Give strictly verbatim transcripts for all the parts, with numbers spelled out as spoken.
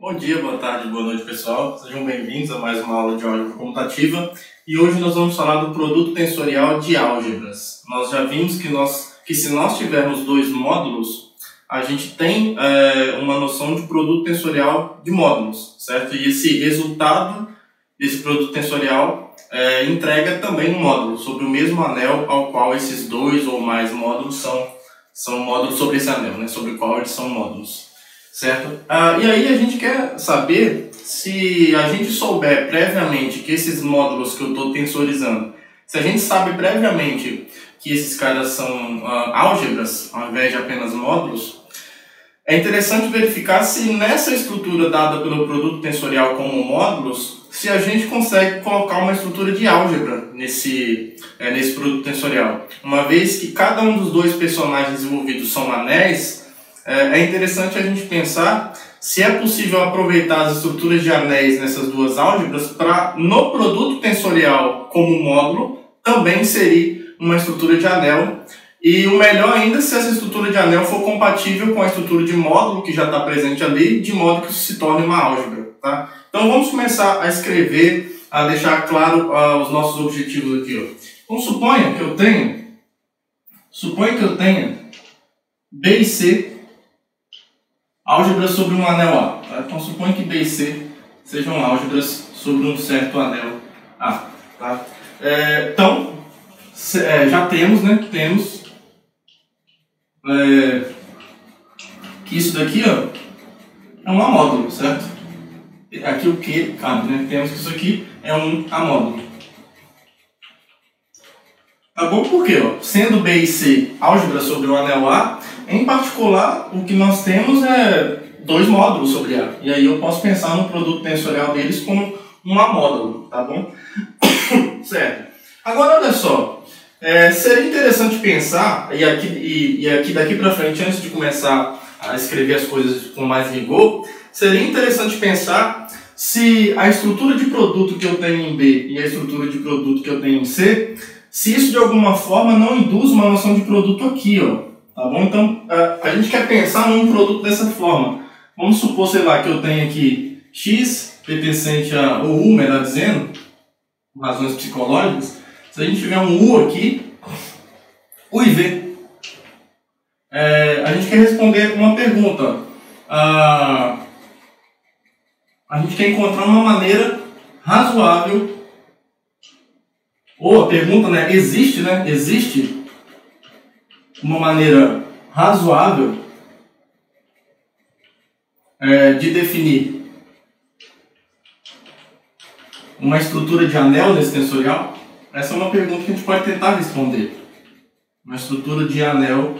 Bom dia, boa tarde, boa noite, pessoal. Sejam bem-vindos a mais uma aula de álgebra comutativa. E hoje nós vamos falar do produto tensorial de álgebras. Nós já vimos que, nós, que se nós tivermos dois módulos, a gente tem é, uma noção de produto tensorial de módulos, certo? E esse resultado desse produto tensorial é, entrega também um módulo sobre o mesmo anel ao qual esses dois ou mais módulos são, são módulos sobre esse anel, né? Sobre o qual eles são módulos. Certo? Ah, e aí a gente quer saber se a gente souber previamente que esses módulos que eu estou tensorizando, se a gente sabe previamente que esses caras são ah, álgebras, ao invés de apenas módulos, é interessante verificar se nessa estrutura dada pelo produto tensorial como módulos, se a gente consegue colocar uma estrutura de álgebra nesse, é, nesse produto tensorial. Uma vez que cada um dos dois personagens envolvidos são anéis, é interessante a gente pensar se é possível aproveitar as estruturas de anéis nessas duas álgebras para, no produto tensorial como módulo, também inserir uma estrutura de anel. E o melhor ainda se essa estrutura de anel for compatível com a estrutura de módulo que já está presente ali, de modo que isso se torne uma álgebra. Tá? Então vamos começar a escrever, a deixar claro uh, os nossos objetivos aqui. Ó. Então suponha que eu tenha, suponha que eu tenha B e C álgebras sobre um anel A. Tá? Então, suponha que B e C sejam álgebras sobre um certo anel A. Tá? É, então, se, é, já temos, né, temos é, que isso daqui ó, é um amódulo, certo? Aqui o que cabe, né? Temos que isso aqui é um amódulo. Tá bom? Por quê? Ó? Sendo B e C álgebra sobre o anel A, em particular, o que nós temos é dois módulos sobre A. E aí eu posso pensar no produto tensorial deles como um amódulo, tá bom? Certo. Agora, olha só. É, seria interessante pensar, e aqui, e, e aqui daqui para frente, antes de começar a escrever as coisas com mais rigor, seria interessante pensar se a estrutura de produto que eu tenho em B e a estrutura de produto que eu tenho em C, se isso de alguma forma não induz uma noção de produto aqui, ó. Tá bom? Então, a gente quer pensar num produto dessa forma. Vamos supor, sei lá, que eu tenho aqui x pertencente a, ou u, melhor dizendo, por razões psicológicas. Se a gente tiver um u aqui, u e v. É, a gente quer responder uma pergunta. A, a gente quer encontrar uma maneira razoável, ou a pergunta, né, existe, né, existe uma maneira razoável é, de definir uma estrutura de anel nesse tensorial? Essa é uma pergunta que a gente pode tentar responder. Uma estrutura de anel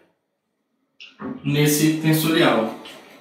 nesse tensorial.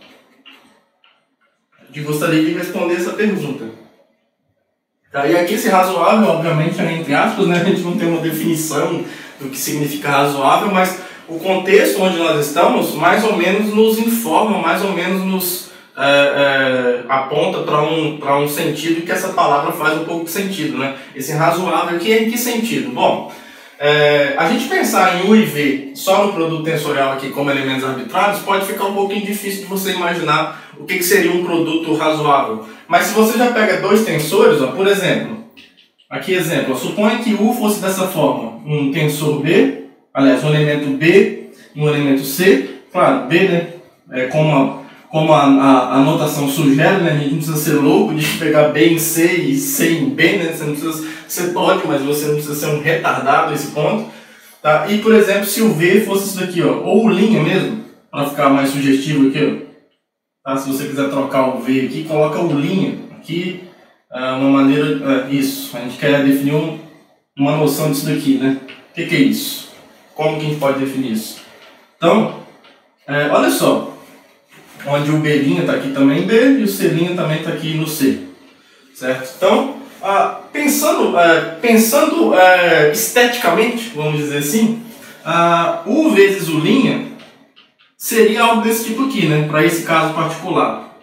A gente gostaria de responder essa pergunta. Tá, e aqui esse razoável, obviamente, é entre aspas, né? A gente não tem uma definição do que significa razoável, mas o contexto onde nós estamos mais ou menos nos informa, mais ou menos nos é, é, aponta para um, para um sentido que essa palavra faz um pouco de sentido, né? Esse razoável aqui é em que sentido? Bom, é, a gente pensar em u e v só no produto tensorial aqui como elementos arbitrários pode ficar um pouquinho difícil de você imaginar o que, que seria um produto razoável. Mas se você já pega dois tensores, ó, por exemplo, aqui exemplo, ó, suponha que U fosse dessa forma, um tensor B, aliás, um elemento B e um elemento C, claro, B, né, é como, a, como a, a, a notação sugere, né, a gente não precisa ser louco de pegar B em C e C em B, né, você não precisa ser pode, mas você não precisa ser um retardado a esse ponto, tá? E, por exemplo, se o V fosse isso daqui, ó, ou linha mesmo, para ficar mais sugestivo aqui, ó. Tá? Se você quiser trocar o V aqui, coloca o linha aqui, uh, uma maneira, uh, isso, a gente quer definir um, uma noção disso daqui, né? O que, que é isso? Como que a gente pode definir isso? Então, é, olha só, onde o B' está aqui também em B e o C' também está aqui no C, certo? Então, uh, pensando, uh, pensando uh, esteticamente, vamos dizer assim, uh, U vezes o' seria algo desse tipo aqui, né? Para esse caso particular.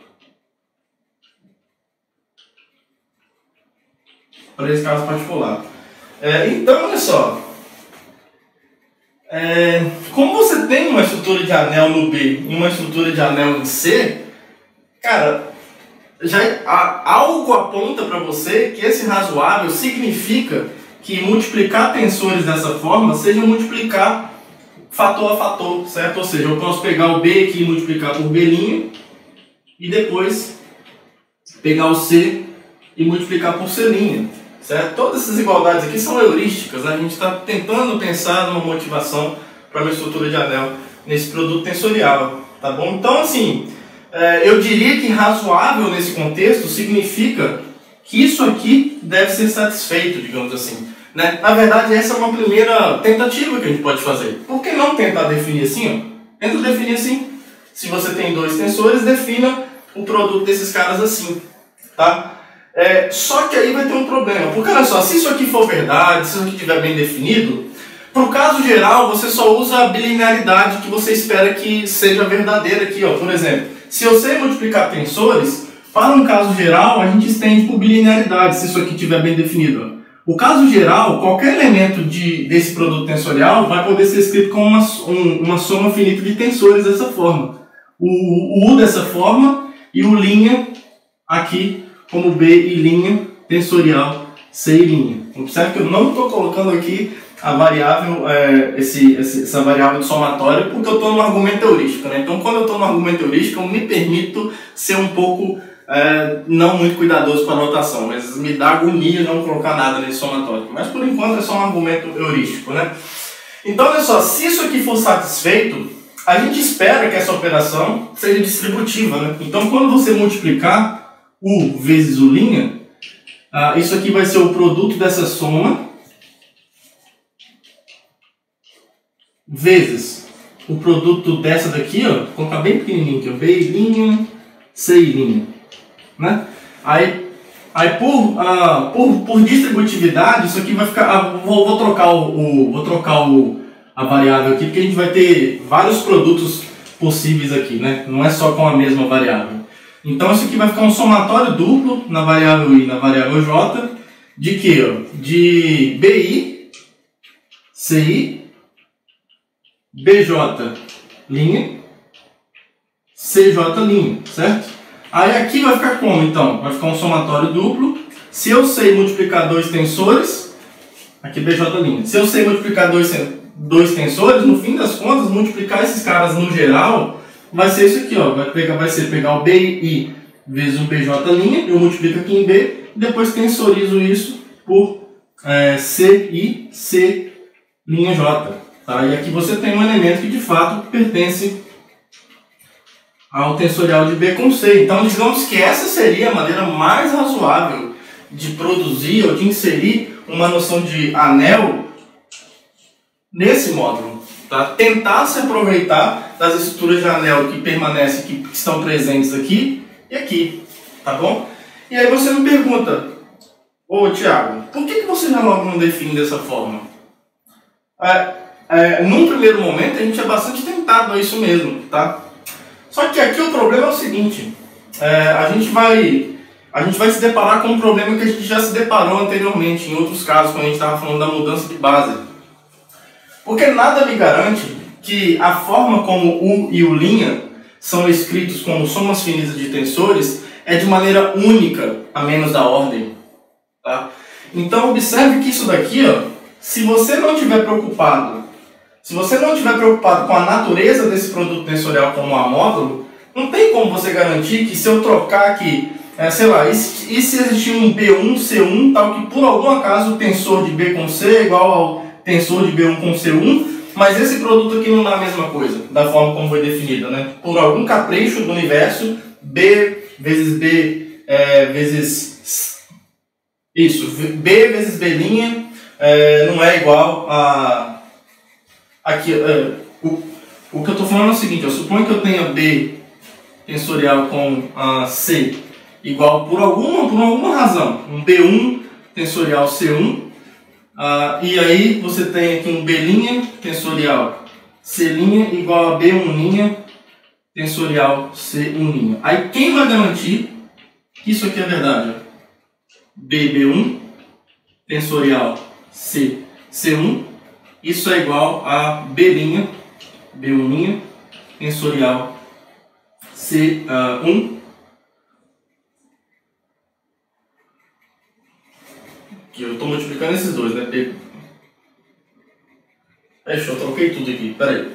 Para esse caso particular. É, então, olha só. É, como você tem uma estrutura de anel no B e uma estrutura de anel em C, cara, já a, algo aponta para você que esse razoável significa que multiplicar tensores dessa forma seja multiplicar fator a fator, certo? Ou seja, eu posso pegar o B aqui e multiplicar por B' e depois pegar o C e multiplicar por C', certo? Todas essas igualdades aqui são heurísticas, né? A gente está tentando pensar numa motivação para uma estrutura de anel nesse produto tensorial, tá bom? Então, assim, é, eu diria que razoável nesse contexto significa que isso aqui deve ser satisfeito, digamos assim, né? Na verdade, essa é uma primeira tentativa que a gente pode fazer. Por que não tentar definir assim? Ó? Tenta definir assim. Se você tem dois tensores, defina o produto desses caras assim, tá? É, só que aí vai ter um problema, porque olha só, se isso aqui for verdade, se isso aqui estiver bem definido, para o caso geral você só usa a bilinearidade que você espera que seja verdadeira aqui, ó. Por exemplo, se eu sei multiplicar tensores, para um caso geral a gente estende por bilinearidade, se isso aqui estiver bem definido. Ó. O caso geral, qualquer elemento de, desse produto tensorial vai poder ser escrito como uma, um, uma soma finita de tensores dessa forma. O, o U dessa forma e o linha aqui como B e linha tensorial C e linha. Observe que eu não estou colocando aqui a variável, é, esse, essa variável de somatório, porque eu estou no argumento heurístico, né? Então, quando eu estou no argumento heurístico, eu me permito ser um pouco é, não muito cuidadoso com a notação, mas me dá agonia não colocar nada nesse somatório. Mas, por enquanto, é só um argumento heurístico, né? Então, olha só, se isso aqui for satisfeito, a gente espera que essa operação seja distributiva, né? Então, quando você multiplicar U vezes U', ah, isso aqui vai ser o produto dessa soma vezes o produto dessa daqui, ó, vou colocar bem pequenininho aqui, ó, B', C', né? Aí, aí por, ah, por, por distributividade, isso aqui vai ficar, ah, vou, vou trocar, o, o, vou trocar o, a variável aqui, porque a gente vai ter vários produtos possíveis aqui, né? Não é só com a mesma variável. Então isso aqui vai ficar um somatório duplo na variável I e na variável J, de quê? Ó? De B I, C I, B J', C J', certo? Aí aqui vai ficar como então? Vai ficar um somatório duplo. Se eu sei multiplicar dois tensores, aqui B J'. Se eu sei multiplicar dois, dois tensores, no fim das contas, multiplicar esses caras no geral, vai ser isso aqui, ó. Vai, pegar, vai ser pegar o B I vezes o B J', eu multiplico aqui em B, e depois tensorizo isso por é, C I, C' J. Tá? E aqui você tem um elemento que de fato pertence ao tensorial de B com C. Então, digamos que essa seria a maneira mais razoável de produzir ou de inserir uma noção de anel nesse módulo. Tá? Tentar se aproveitar das estruturas de anel que permanecem, que estão presentes aqui e aqui, tá bom? E aí você me pergunta, ô Thiago, por que, que você já logo não define dessa forma? É, é, num primeiro momento a gente é bastante tentado a isso mesmo, tá? Só que aqui o problema é o seguinte, é, a gente vai a gente vai se deparar com um problema que a gente já se deparou anteriormente, em outros casos, quando a gente estava falando da mudança de base. Porque nada me garante que a forma como U e U' são escritos como somas finitas de tensores é de maneira única, a menos da ordem. Tá? Então observe que isso daqui, ó, se você não estiver preocupado, se você não estiver preocupado com a natureza desse produto tensorial como a módulo, não tem como você garantir que se eu trocar aqui, é, sei lá, e se, e se existir um B um, C um, tal que por algum acaso o tensor de B com C é igual ao tensor de B um com C um, mas esse produto aqui não dá a mesma coisa, da forma como foi definida, né? Por algum capricho do universo, B vezes B é, vezes... Isso, B vezes B' é, não é igual a... Aqui, é, o, o que eu estou falando é o seguinte, eu suponho que eu tenha B tensorial com a C igual por alguma, por alguma razão, um B um tensorial C um, Uh, e aí você tem aqui um B' tensorial C' igual a B um' tensorial C um'. Aí quem vai garantir que isso aqui é verdade? B B um tensorial C C1, isso é igual a B', B um' tensorial C um, Aqui eu estou multiplicando esses dois, né? B. Deixa eu troquei tudo aqui, peraí.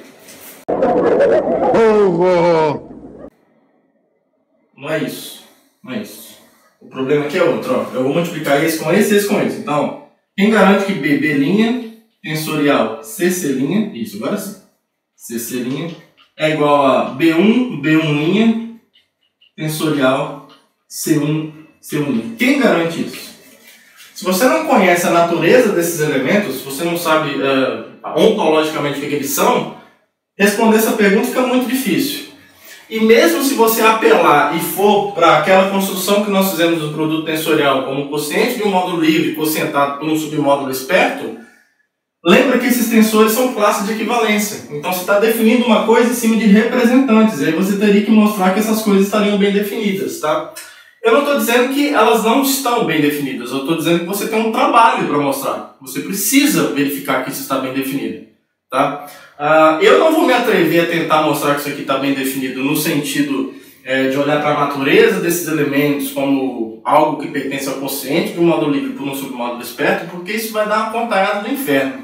Não é isso, não é isso. O problema aqui é outro, ó. Eu vou multiplicar esse com esse e esse com esse. Então, quem garante que B, B' tensorial C, C', isso, agora sim. C, C' é igual a B um, B um' tensorial C um, C um'. Quem garante isso? Se você não conhece a natureza desses elementos, se você não sabe uh, ontologicamente o que, que eles são, responder essa pergunta fica muito difícil. E mesmo se você apelar e for para aquela construção que nós fizemos do produto tensorial como quociente de um módulo livre quocientado por um submódulo esperto, lembra que esses tensores são classes de equivalência. Então você está definindo uma coisa em cima de representantes, e aí você teria que mostrar que essas coisas estariam bem definidas, tá? Eu não estou dizendo que elas não estão bem definidas, eu estou dizendo que você tem um trabalho para mostrar. Você precisa verificar que isso está bem definido, tá? Uh, eu não vou me atrever a tentar mostrar que isso aqui está bem definido no sentido é, de olhar para a natureza desses elementos como algo que pertence ao quociente de um módulo livre por um submódulo esperto, porque isso vai dar uma contalhada do inferno.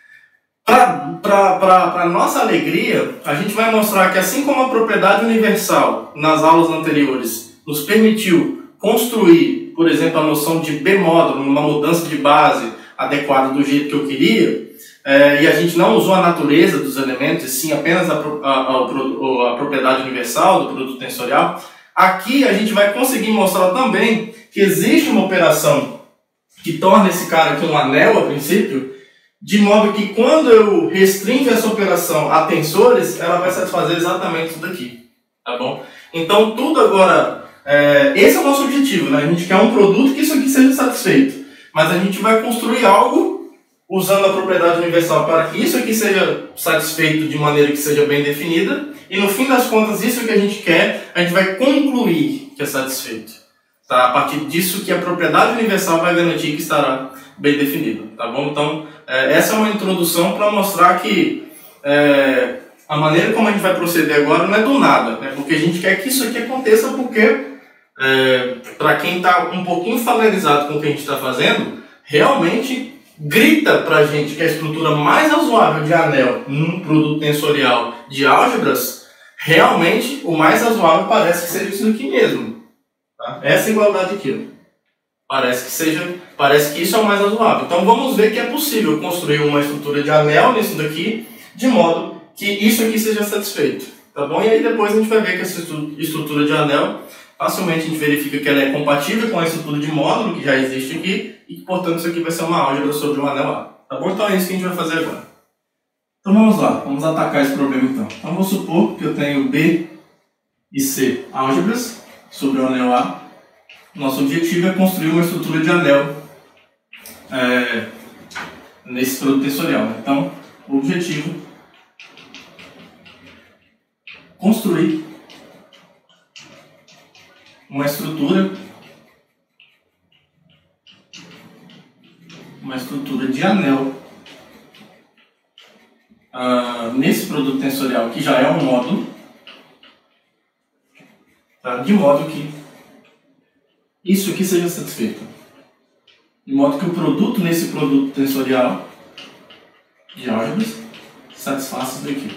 Para nossa alegria, a gente vai mostrar que assim como a propriedade universal nas aulas anteriores nos permitiu construir, por exemplo, a noção de B-módulo, uma mudança de base adequada do jeito que eu queria, É, e a gente não usou a natureza dos elementos, e sim apenas a, a, a, a propriedade universal do produto tensorial, aqui a gente vai conseguir mostrar também que existe uma operação que torna esse cara aqui um anel, a princípio, de modo que quando eu restringo essa operação a tensores, ela vai satisfazer exatamente isso daqui, tá bom? Então tudo agora, é, esse é o nosso objetivo, né? A gente quer um produto que isso aqui seja satisfeito, mas a gente vai construir algo usando a propriedade universal para que isso aqui seja satisfeito de maneira que seja bem definida, e no fim das contas, isso que a gente quer, a gente vai concluir que é satisfeito. Tá? A partir disso que a propriedade universal vai garantir que estará bem definido. Tá bom? Então, é, essa é uma introdução para mostrar que é, a maneira como a gente vai proceder agora não é do nada, né? Porque a gente quer que isso aqui aconteça porque, é, para quem está um pouquinho familiarizado com o que a gente está fazendo, realmente grita pra gente que a estrutura mais razoável de anel num produto tensorial de álgebras, realmente o mais razoável parece que seja isso aqui mesmo. Tá? Essa igualdade aqui. Ó. Parece que seja, parece que isso é o mais razoável. Então vamos ver que é possível construir uma estrutura de anel nisso daqui, de modo que isso aqui seja satisfeito. Tá bom? E aí depois a gente vai ver que essa estrutura de anel, facilmente a gente verifica que ela é compatível com a estrutura de módulo que já existe aqui, e que, portanto, isso aqui vai ser uma álgebra sobre um anel A. Tá bom? Então é isso que a gente vai fazer agora. Então vamos lá, vamos atacar esse problema então. Então vou supor que eu tenho B e C álgebras sobre o anel A. Nosso objetivo é construir uma estrutura de anel é, nesse produto tensorial. Então, o objetivo é construir uma estrutura uma estrutura de anel uh, nesse produto tensorial que já é um módulo, tá? De modo que isso aqui seja satisfeito, de modo que o produto nesse produto tensorial de álgebras satisfaça isso daqui.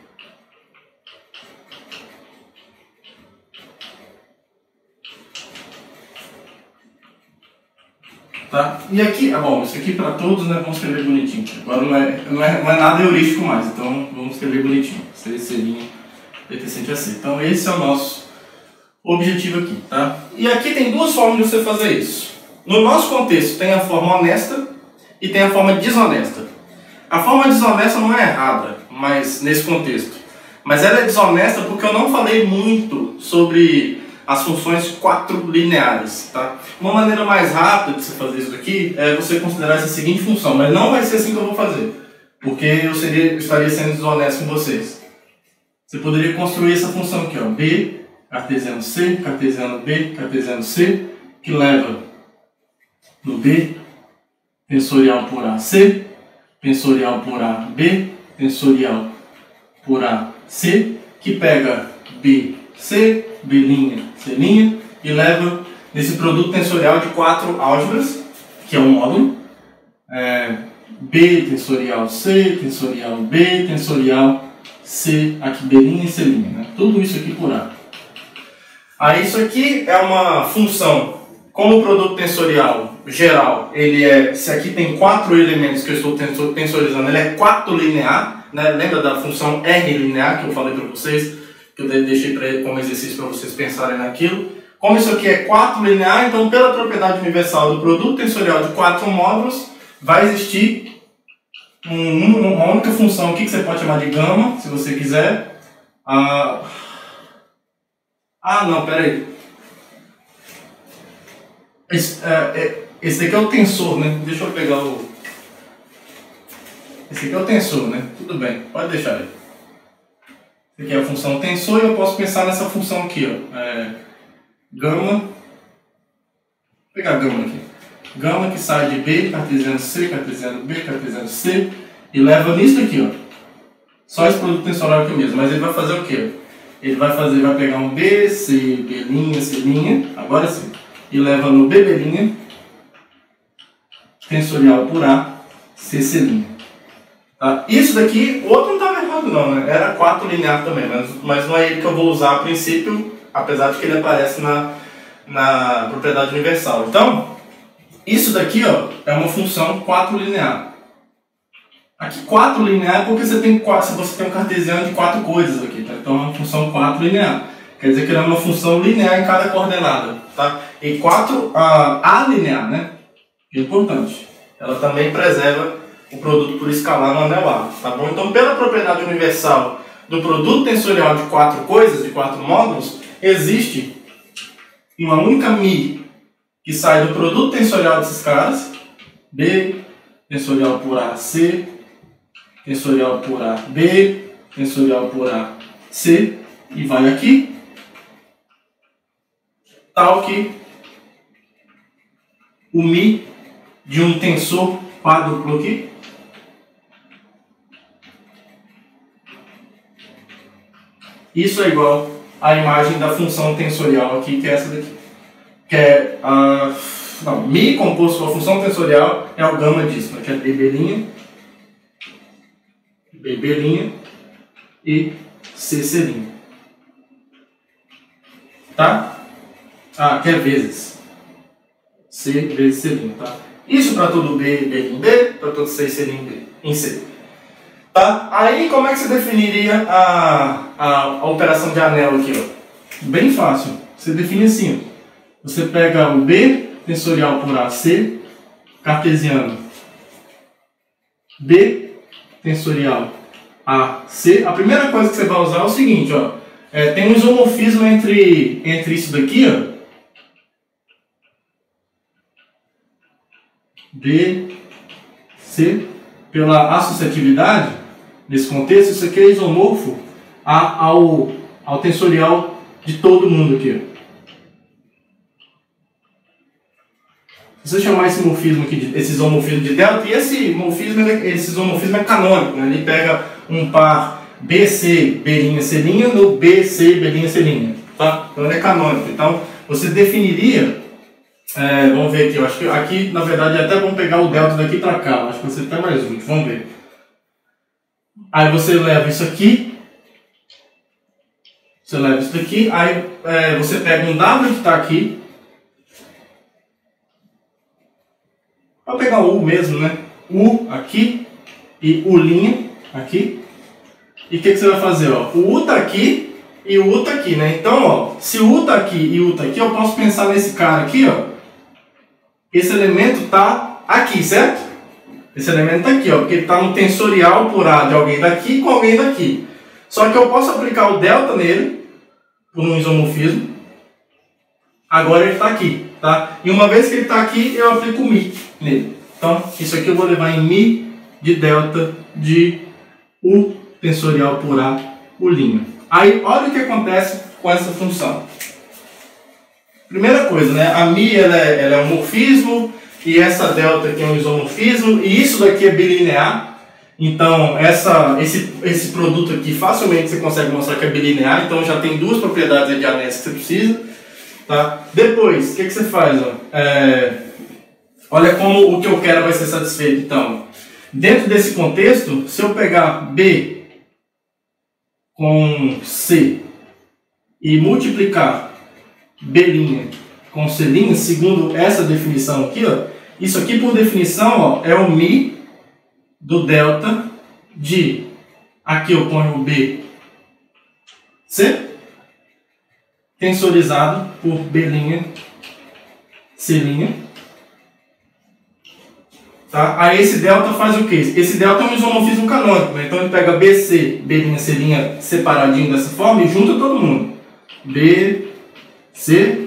Tá? E aqui, ah, bom, isso aqui para todos, né, vamos escrever bonitinho. Agora não é, não é, não é nada heurístico mais, então vamos escrever bonitinho. C, C', pertencente a C. Então esse é o nosso objetivo aqui, tá? E aqui tem duas formas de você fazer isso. No nosso contexto tem a forma honesta e tem a forma desonesta. A forma desonesta não é errada, mas nesse contexto. Mas ela é desonesta porque eu não falei muito sobre as funções quatro lineares, tá? Uma maneira mais rápida de você fazer isso aqui é você considerar essa seguinte função, mas não vai ser assim que eu vou fazer, porque eu, seria, eu estaria sendo desonesto com vocês. Você poderia construir essa função aqui, ó, B, cartesiano C, cartesiano B, cartesiano C, que leva no B, tensorial por A C, tensorial por A B, tensorial por A C, que pega B, C, B', C' e leva nesse produto tensorial de quatro álgebras, que é um módulo, é, B tensorial C, tensorial B, tensorial C, aqui B' e C', né? Tudo isso aqui por A. Aí isso aqui é uma função, como o produto tensorial geral, ele é, se aqui tem quatro elementos que eu estou tensorizando, ele é quatro linear, né? Lembra da função R linear que eu falei para vocês, que eu deixei pra, como exercício para vocês pensarem naquilo. Como isso aqui é quatro linear, então pela propriedade universal do produto tensorial de quatro módulos, vai existir um, uma única função aqui que você pode chamar de gama, se você quiser. Ah, ah não, peraí. Esse, é, esse aqui é o tensor, né? Deixa eu pegar o... Esse aqui é o tensor, né? Tudo bem, pode deixar aí. Esse aqui é a função tensor e eu posso pensar nessa função aqui, ó. É, gama... Vou pegar gama aqui. Gama que sai de B, cartesiano C, cartesiano B, cartesiano C, e leva nisso aqui, ó. Só esse produto tensorial aqui mesmo, mas ele vai fazer o quê? Ele vai fazer, vai pegar um B, C, B', C', agora sim, e leva no B', tensorial por A, C, C'. Tá? Isso daqui, o outro não estava errado não, né? Era quatro linear também, mas, mas não é ele que eu vou usar a princípio, apesar de que ele aparece na, na propriedade universal. Então, isso daqui, ó, é uma função quatro linear. Aqui quatro linear é porque você tem, quatro, você tem um cartesiano de quatro coisas aqui, tá? Então é uma função quatro linear. Quer dizer que ela é uma função linear em cada coordenada, tá? E quatro a linear, né? É importante. Ela também preserva o produto por escalar no anel A, tá bom? Então, pela propriedade universal do produto tensorial de quatro coisas, de quatro módulos, existe uma única Mi que sai do produto tensorial desses caras, B, tensorial por A, C, tensorial por A, B, tensorial por A, C, e vai aqui, tal que o Mi de um tensor quádruplo aqui, isso é igual à imagem da função tensorial aqui, que é essa daqui. Que é a... Não, Mi composto por função tensorial é o gama disso, né? Que é B', B' e C, C'. Tá? Ah, que é vezes. C vezes C', tá? Isso para todo B, B em B, para todo C, C em B, em C. Tá? Aí, como é que você definiria a, a, a operação de anel aqui, ó? Bem fácil. Você define assim, ó. Você pega o B tensorial por A C, cartesiano, B tensorial A C. A primeira coisa que você vai usar é o seguinte, ó. É, tem um isomorfismo entre, entre isso daqui, ó. B, C, pela associatividade, nesse contexto, isso aqui é isomorfo a, ao, ao tensorial de todo mundo aqui, ó. Se você chamar esse morfismo aqui, de, esse isomorfismo de delta, e esse morfismo, esse isomorfismo é canônico, né? Ele pega um par B C, B', C' no B C, B', C', tá? Então ele é canônico. Então você definiria, é, vamos ver aqui, eu acho que aqui na verdade é até bom pegar o delta daqui para cá, eu acho que você até mais útil, vamos ver. Aí você leva isso aqui, você leva isso daqui, aí é, você pega um W que está aqui, vou pegar o U mesmo, né? U aqui e U' aqui. E o que, que você vai fazer? Ó? O U está aqui e o U está aqui, né? Então, ó, se o U está aqui e o U está aqui, eu posso pensar nesse cara aqui, ó. Esse elemento está aqui, certo? Esse elemento está aqui, ó, porque ele está no tensorial por A de alguém daqui com alguém daqui. Só que eu posso aplicar o delta nele, por um isomorfismo. Agora ele está aqui, tá? E uma vez que ele está aqui, eu aplico o Mi nele. Então, isso aqui eu vou levar em Mi de delta de U tensorial por A, U'. Aí, olha o que acontece com essa função. Primeira coisa, né? A Mi ela é, ela é um morfismo, e essa delta aqui é um isomorfismo, e isso daqui é bilinear. Então, essa, esse, esse produto aqui, facilmente você consegue mostrar que é bilinear. Então, já tem duas propriedades de anéis que você precisa. Tá? Depois, o que, que você faz? Ó? É... olha como o que eu quero vai ser satisfeito. Então, dentro desse contexto, se eu pegar B com C e multiplicar B' com C', segundo essa definição aqui, ó, isso aqui por definição, ó, é o Mi do delta de, aqui eu ponho o B, C, tensorizado por B', C'. Tá? Aí esse delta faz o quê? Esse delta é um isomorfismo canônico, né? Então ele pega B C, B', C' separadinho dessa forma e junta todo mundo. B, C,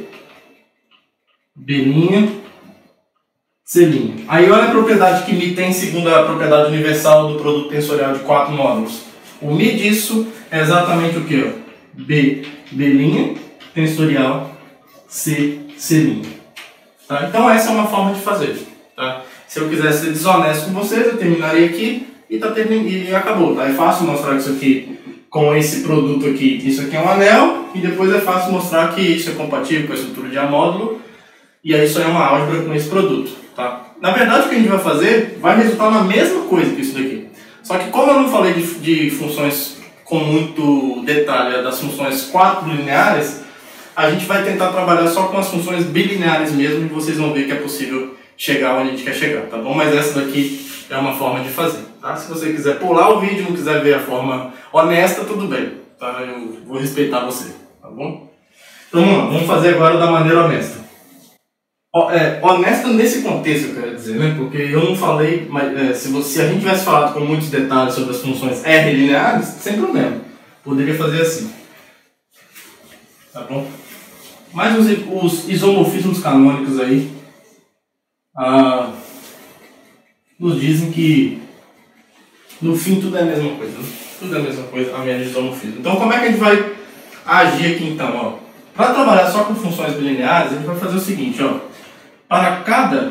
B', C'. Aí olha a propriedade que Mi tem segundo a propriedade universal do produto tensorial de quatro módulos. O Mi disso é exatamente o que? B, B', tensorial, C, C'. Tá? Então essa é uma forma de fazer. Tá? Se eu quisesse ser desonesto com vocês, eu terminaria aqui e, tá termin... e acabou. Tá? É fácil mostrar isso aqui com esse produto aqui. Isso aqui é um anel e depois é fácil mostrar que isso é compatível com a estrutura de A-módulo e aí isso é uma álgebra com esse produto. Tá? Na verdade, o que a gente vai fazer vai resultar na mesma coisa que isso daqui. Só que como eu não falei de, de funções com muito detalhe, das funções quadrilineares, a gente vai tentar trabalhar só com as funções bilineares mesmo e vocês vão ver que é possível chegar onde a gente quer chegar, tá bom? Mas essa daqui é uma forma de fazer, tá? Se você quiser pular o vídeo, não quiser ver a forma honesta, tudo bem, tá? Eu vou respeitar você, tá bom? Então vamos lá, vamos fazer agora da maneira honesta. O, é, honesta nesse contexto, eu quero dizer, né? Porque eu não falei, mas é, se, você, se a gente tivesse falado com muitos detalhes sobre as funções R lineares, sem problema, poderia fazer assim, tá bom? Mas os, os isomorfismos canônicos aí, Ah, nos dizem que no fim tudo é a mesma coisa, né? Tudo é a mesma coisa, a menos isomorfismo. Então como é que a gente vai agir aqui então? Para trabalhar só com funções bilineares, a gente vai fazer o seguinte, ó, para cada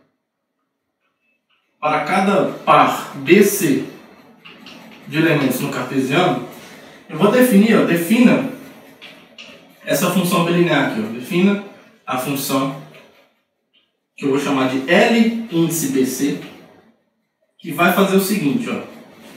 para cada par B C de elementos no cartesiano, eu vou definir, ó, defina essa função bilinear aqui, ó, defina a função que eu vou chamar de L índice B C, que vai fazer o seguinte, ó.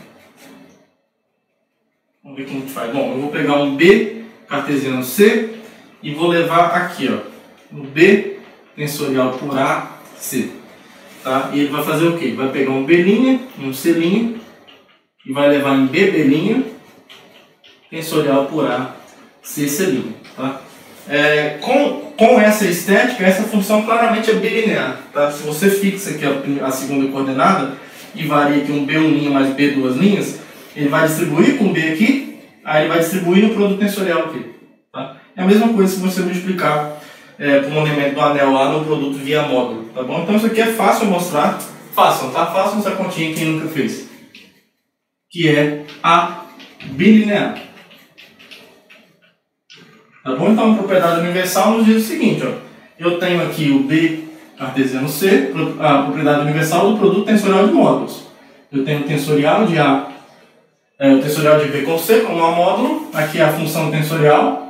Vamos ver como que faz. Bom, eu vou pegar um B cartesiano C e vou levar aqui, ó, no B tensorial por A, C. Tá? E ele vai fazer o quê? Vai pegar um B' e um C' e vai levar em B B' tensorial por A, C, C'. Tá? É, com, com essa estética, essa função claramente é bilinear. Tá? Se você fixa aqui a, a segunda coordenada e varia aqui um B um' mais B duas linhas, ele vai distribuir com B aqui, aí ele vai distribuir no produto tensorial aqui. Tá? É a mesma coisa se você multiplicar é, por um elemento do anel A no produto via módulo. Tá bom? Então isso aqui é fácil mostrar. Façam, tá? Façam essa continha quem nunca fez. Que é a bilinear. Tá bom? Então a propriedade universal nos diz o seguinte, ó. Eu tenho aqui o B cartesiano C, a propriedade universal do produto tensorial de módulos. Eu tenho o tensorial de A, é, o tensorial de B com C como um módulo. Aqui é a função tensorial.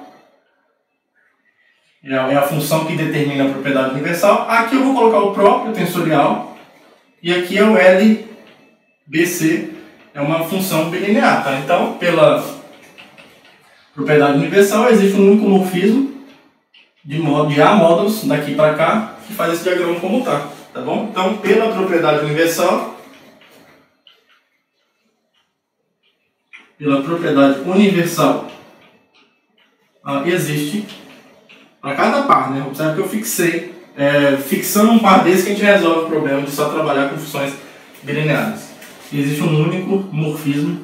É a, é a função que determina a propriedade universal. Aqui eu vou colocar o próprio tensorial. E aqui é o L B C, é uma função bilinear. Tá? Então, pela propriedade universal, existe um único morfismo de, modo, de A módulos daqui para cá que faz esse diagrama como está. Tá bom? Então, pela propriedade universal, pela propriedade universal, ah, existe para cada par, né? Observe que eu fixei, é, fixando um par desse que a gente resolve o problema de só trabalhar com funções bilineares. Existe um único morfismo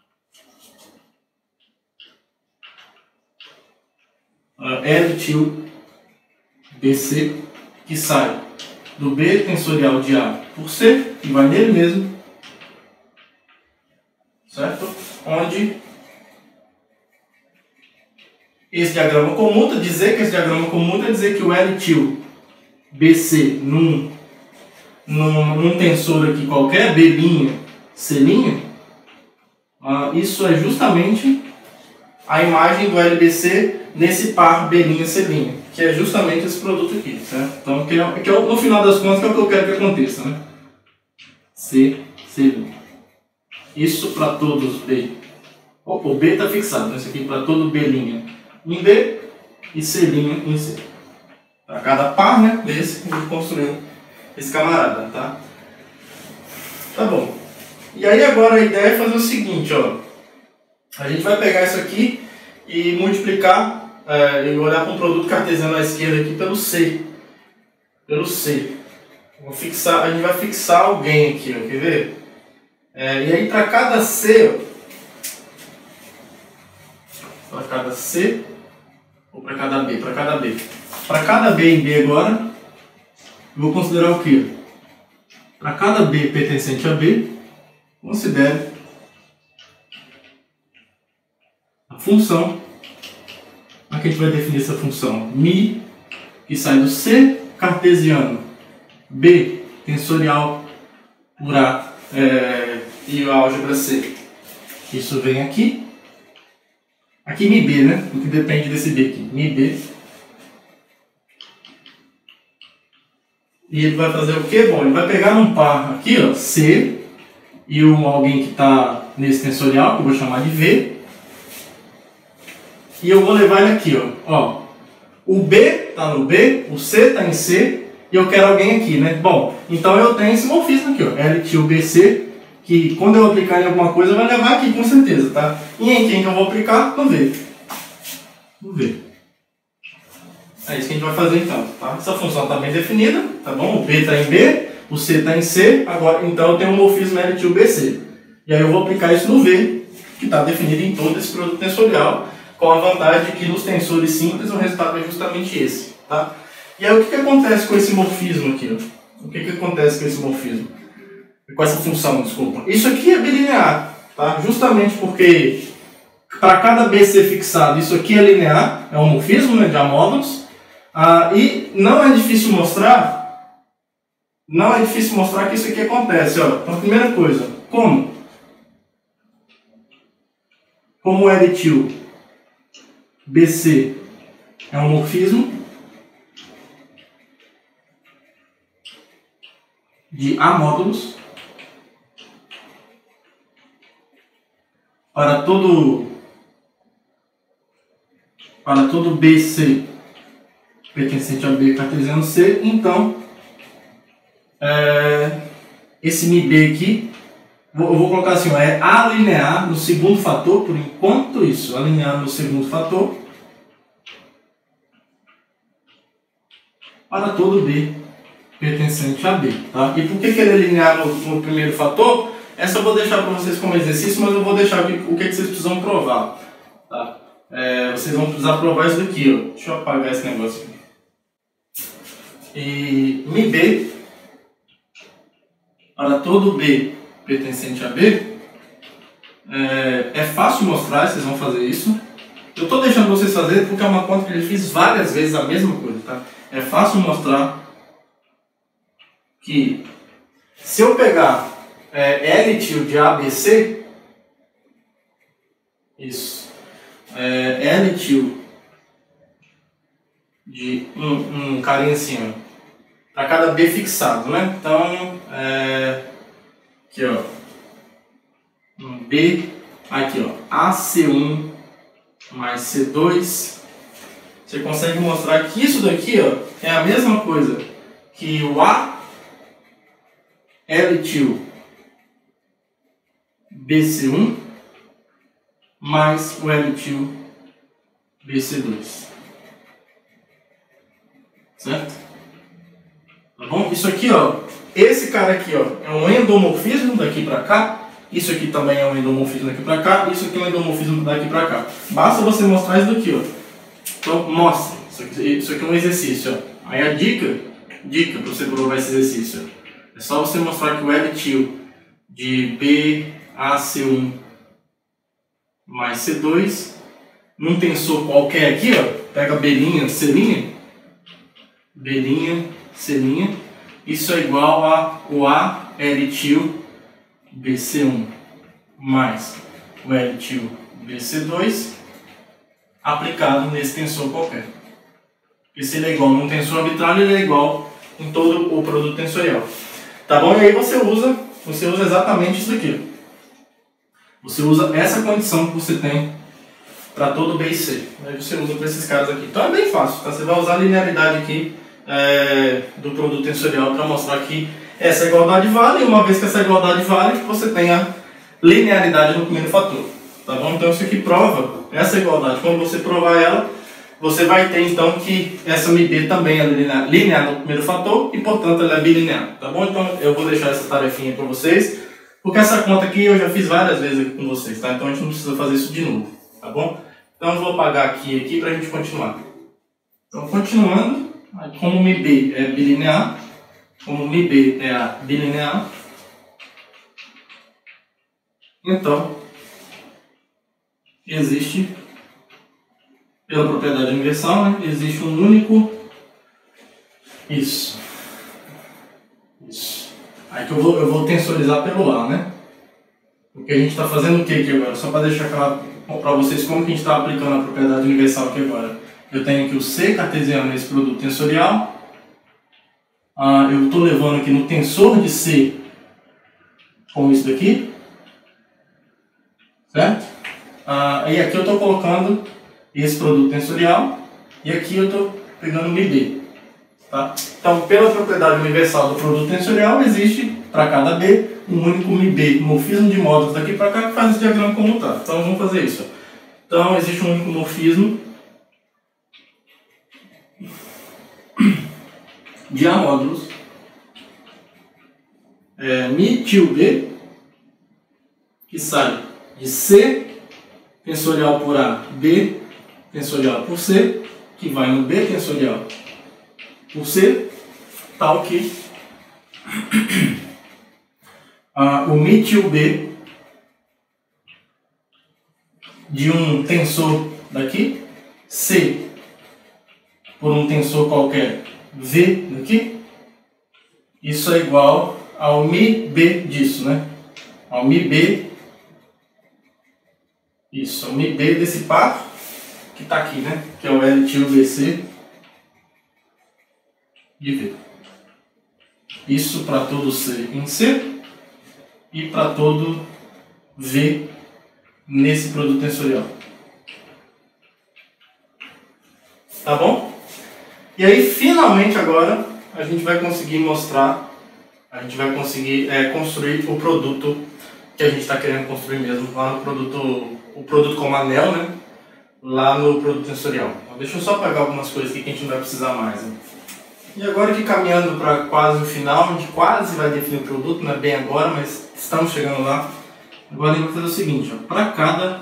L til B C que sai do B tensorial de A por C e vai nele mesmo, certo? Onde esse diagrama comuta, dizer que esse diagrama comuta é dizer que o L til B C num, num, num tensor aqui qualquer, B', C', uh, isso é justamente a imagem do L B C nesse par B', C', que é justamente esse produto aqui, certo? Então, que é, que é, no final das contas, que é o que eu quero que aconteça, né? C, C. Isso para todos B. O B está fixado, isso aqui para todo B' em B e C' em C. Para cada par, né, desse, eu vou construir esse camarada, tá? Tá bom. E aí agora a ideia é fazer o seguinte, ó. A gente vai pegar isso aqui e multiplicar, é, e olhar para um produto cartesiano à esquerda aqui pelo C. Pelo C. Vou fixar, a gente vai fixar alguém aqui, ó, quer ver? É, e aí para cada C, para cada C, ou para cada B? Para cada B. Para cada B em B agora, eu vou considerar o quê? Para cada B pertencente a B, considere a função. Aqui a gente vai definir essa função. Mi, que sai do C cartesiano, B tensorial por A é, e a álgebra C. Isso vem aqui. Aqui Mi B, né? O que depende desse B aqui. Mi B. E ele vai fazer o quê? Bom, ele vai pegar num par aqui, ó, C, e um, alguém que está nesse tensorial, que eu vou chamar de V. E eu vou levar ele aqui, ó. ó o B está no B, o C está em C, e eu quero alguém aqui, né? Bom, então eu tenho esse morfismo aqui, ó, L T U B C, que quando eu aplicar em alguma coisa vai levar aqui com certeza, tá? E em quem que eu vou aplicar? No V. No V. É isso que a gente vai fazer então, tá? Essa função está bem definida, tá bom? O B está em B, o C está em C, agora então eu tenho um morfismo L T U B C. E aí eu vou aplicar isso no V, que está definido em todo esse produto tensorial, com a vantagem de que nos tensores simples o resultado é justamente esse, tá? E aí o que, que acontece com esse morfismo aqui, ó? O que, que acontece com esse morfismo? Com essa função, desculpa. Isso aqui é bilinear, tá? Justamente porque para cada B ser fixado, isso aqui é linear, é um morfismo, né, de amódulos. Ah, e não é difícil mostrar, não é difícil mostrar que isso aqui acontece, ó. Então, primeira coisa, como? Como o L T U B C é um morfismo de amódulos para todo para todo B C pertencente a B cartesiano C, então é, esse Mi B aqui, vou, eu vou colocar assim, ó, é alinear no segundo fator, por enquanto isso, alinear no segundo fator para todo B pertencente a B, tá? E por que, que ele é linear no, no primeiro fator? Essa eu vou deixar para vocês como exercício, mas eu vou deixar aqui o que, que vocês precisam provar, tá? É, vocês vão precisar provar isso daqui, ó. Deixa eu apagar esse negócio aqui. E Mi B para todo B pertencente a B é, é fácil mostrar, vocês vão fazer isso. Eu estou deixando vocês fazerem porque é uma conta que eu já fiz várias vezes a mesma coisa, tá? É fácil mostrar que se eu pegar é, L T U de A B C, isso, é, L T U de um, um carinha assim, ó, para cada B fixado, né? Então, é, aqui, ó, um B, aqui, ó, A C um mais C dois, você consegue mostrar que isso daqui, ó, é a mesma coisa que o A L T U B C um mais o L T U B C dois. Certo? Tá bom? Isso aqui, ó, esse cara aqui, ó, é um endomorfismo daqui para cá. Isso aqui também é um endomorfismo daqui para cá. Isso aqui é um endomorfismo daqui para cá. Basta você mostrar isso daqui, ó. Então, mostra. Isso aqui, isso aqui é um exercício, ó. Aí a dica, dica para você provar esse exercício, ó, é só você mostrar que o L T U de B A C um mais C dois, num tensor qualquer aqui, ó, pega B', C', B', C', isso é igual a o A L T U B C um mais o L T U B C dois aplicado nesse tensor qualquer. E se ele é igual num tensor arbitrário, ele é igual em todo o produto tensorial. Tá bom? E aí você usa, você usa exatamente isso aqui. Você usa essa condição que você tem para todo B e C. Aí você usa para esses caras aqui. Então é bem fácil, tá? Você vai usar a linearidade aqui é, do produto tensorial para mostrar que essa igualdade vale, e uma vez que essa igualdade vale, você tem a linearidade no primeiro fator. Tá bom? Então isso aqui prova essa igualdade. Quando você provar ela, você vai ter então que essa M B também é linear, linear no primeiro fator e portanto ela é bilinear. Tá bom? Então eu vou deixar essa tarefinha para vocês, porque essa conta aqui eu já fiz várias vezes aqui com vocês, tá? Então a gente não precisa fazer isso de novo, tá bom? Então eu vou apagar aqui aqui para a gente continuar. Então continuando, como M B é bilinear, como M B é a bilinear, então existe, pela propriedade universal, né, existe um único, isso, isso. Aí que eu vou, eu vou tensorizar pelo A, né? Porque a gente está fazendo o que aqui agora? Só para deixar claro para vocês como que a gente está aplicando a propriedade universal aqui agora. Eu tenho aqui o C cartesiano nesse produto tensorial. Ah, eu estou levando aqui no tensor de C com isso daqui. Certo? Ah, e aqui eu estou colocando esse produto tensorial. E aqui eu estou pegando M B. Tá? Então, pela propriedade universal do produto tensorial, existe para cada B um único M B, morfismo de módulos daqui para cá, que faz esse diagrama como está. Então, vamos fazer isso. Então, existe um único morfismo de A módulos é, Mi tio B, que sai de C tensorial por A, B tensorial por C, que vai no B tensorial por C, tal que ah, o Mi tio B de um tensor daqui, C por um tensor qualquer, V daqui, isso é igual ao Mi B disso, né? Ao Mi B, isso, ao Mi B desse par que está aqui, né? Que é o L tio B C de V. Isso para todo C em C e para todo V nesse produto tensorial. Tá bom? E aí, finalmente agora, a gente vai conseguir mostrar, a gente vai conseguir é, construir o produto que a gente está querendo construir mesmo, lá no produto, o produto como anel, né? Lá no produto tensorial. Então, deixa eu só pegar algumas coisas aqui que a gente não vai precisar mais. Né? E agora que caminhando para quase o final, a gente quase vai definir o produto, não é bem agora, mas estamos chegando lá. Agora a gente vai fazer o seguinte, para cada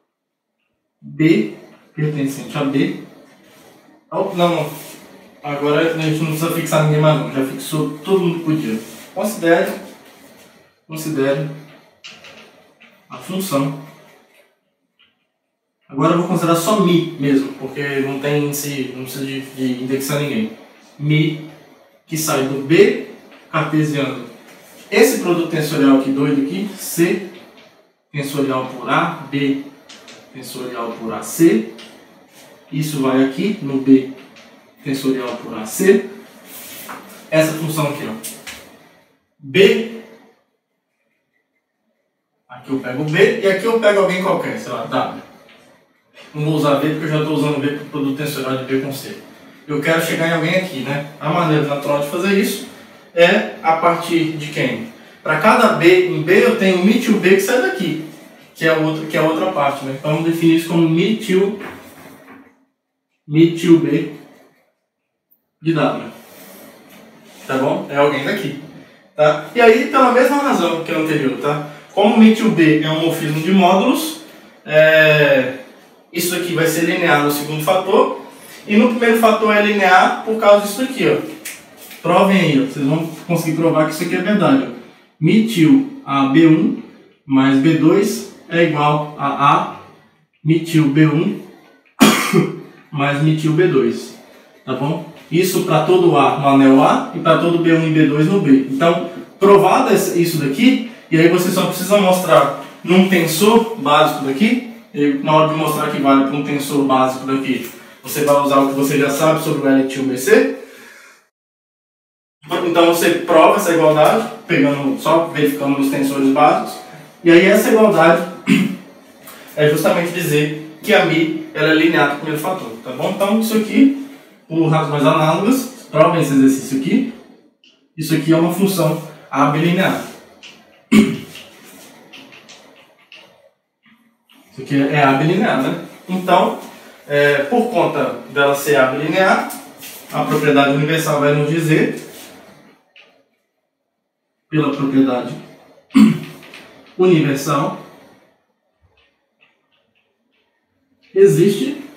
B pertencente a B, oh, não, não, agora a gente não precisa fixar ninguém mais não, já fixou todo mundo que podia. Considere, considere a função. Agora eu vou considerar só Mi mesmo, porque não tem índice, não precisa de, de indexar ninguém. Mi, que sai do B cartesiano. Esse produto tensorial aqui, doido aqui, C tensorial por A, B tensorial por A C. Isso vai aqui no B tensorial por A C. Essa função aqui, ó. B. Aqui eu pego B e aqui eu pego alguém qualquer, sei lá, W. Não vou usar B porque eu já estou usando B para o produto tensorial de B com C. Eu quero chegar em alguém aqui, né? A maneira natural de fazer isso é a partir de quem? Para cada B em B eu tenho Mi tio B que sai daqui, que é, outro, que é a outra parte, né? Então vamos definir isso como Mi tio, Mi tio B de W. Tá bom? É alguém daqui. Tá? E aí, pela mesma razão que a anterior, tá? Como Mi tio B é um morfismo de módulos, é... isso aqui vai ser linear no segundo fator, e no primeiro fator é linear por causa disso aqui, ó. Provem aí, ó. Vocês vão conseguir provar que isso aqui é verdade, ó. Mi tio a B um mais B dois é igual a A Mi tio B um mais Mi tio B dois, tá bom? Isso para todo A no anel A e para todo B um e B dois no B. Então, provado isso daqui, e aí você só precisa mostrar num tensor básico daqui. E na hora de mostrar que vale para um tensor básico daqui, você vai usar o que você já sabe sobre o L T e o B C. Então você prova essa igualdade, pegando, só verificando os tensores básicos. E aí essa igualdade é justamente dizer que a Mi ela é linear com o primeiro fator, tá bom? Então isso aqui, por razões análogas, provem esse exercício aqui. Isso aqui é uma função A bilinear. Isso aqui é A bilinear, né? Então, é, por conta dela ser A bilinear, a propriedade universal vai nos dizer, pela propriedade universal, existe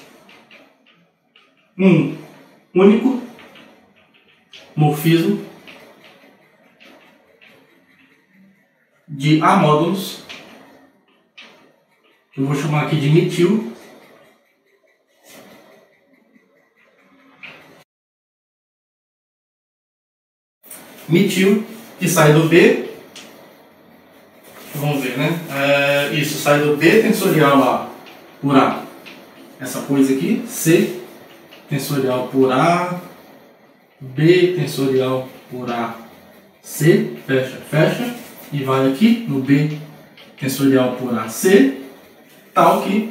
um único morfismo de amódulos, que eu vou chamar aqui de metil, metil, que sai do B, vamos ver, né? É, isso, sai do B tensorial A por A, essa coisa aqui, C tensorial por A, B tensorial por A, C, fecha, fecha, e vai aqui no B tensorial por A, C, tal que,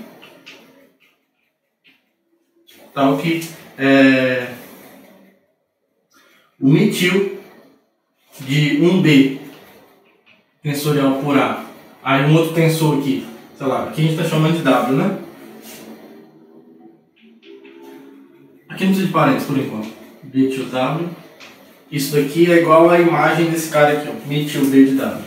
tal que é, o metil de um B tensorial por A, aí um outro tensor aqui, sei lá, aqui a gente está chamando de W, né? Aqui não precisa de parênteses por enquanto. Metil W. Isso daqui é igual à imagem desse cara aqui, ó, metil B de W.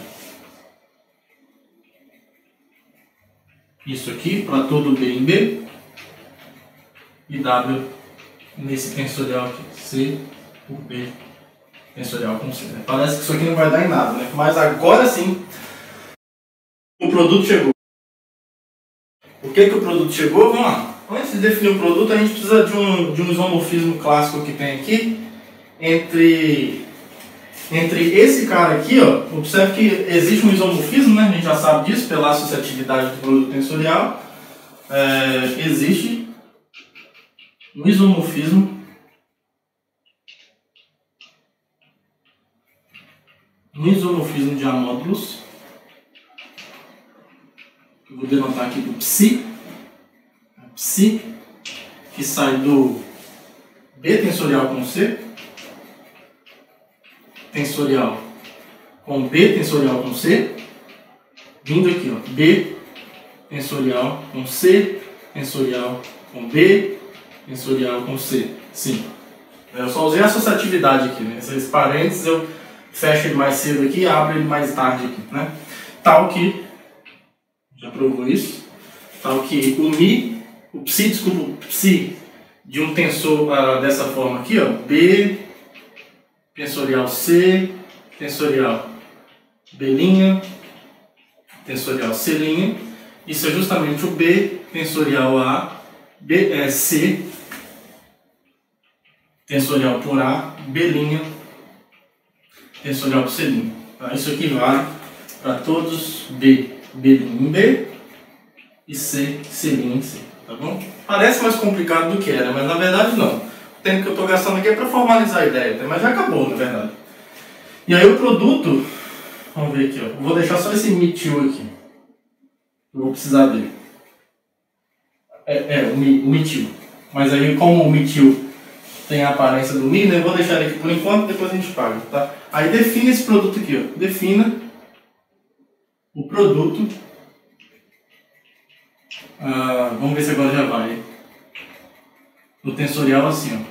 Isso aqui para todo B em B. E W nesse tensorial aqui. C por B tensorial com C. Né? Parece que isso aqui não vai dar em nada, né? Mas agora sim o produto chegou. Por que que o produto chegou? Vamos lá. Antes de definir o produto, a gente precisa de um, de um isomorfismo clássico que tem aqui entre, entre esse cara aqui, ó. Observe que existe um isomorfismo, né? A gente já sabe disso pela associatividade do produto tensorial. É, existe um isomorfismo um isomorfismo de amódulos. Eu vou denotar aqui do psi. Psi, que sai do B tensorial com C, tensorial com B tensorial com C, vindo aqui, ó, B tensorial com C, tensorial com B, tensorial com C. Sim. Eu só usei a associatividade aqui, né? Esses parênteses eu fecho ele mais cedo aqui e abro ele mais tarde aqui, né? Tal que, já provou isso, tal que o Mi, o psi, desculpa, o psi de um tensor uh, dessa forma aqui, ó, B, tensorial C, tensorial B', tensorial C', isso é justamente o B, tensorial A, B, é, C, tensorial por A, B', tensorial por C'. Tá? Isso aqui vale para todos B, B' em B e C, C' em C. Tá bom? Parece mais complicado do que era, mas na verdade não. O tempo que eu estou gastando aqui é para formalizar a ideia, mas já acabou, na verdade. E aí o produto, vamos ver aqui, ó. Eu vou deixar só esse metil aqui. Eu vou precisar dele. É, é o, mi, o metil. Mas aí como o metil tem a aparência do mi, né, eu vou deixar ele aqui por enquanto, depois a gente paga, tá? Aí define esse produto aqui, ó. Defina o produto. Ah, vamos ver se agora já vai. No tensorial assim, ó.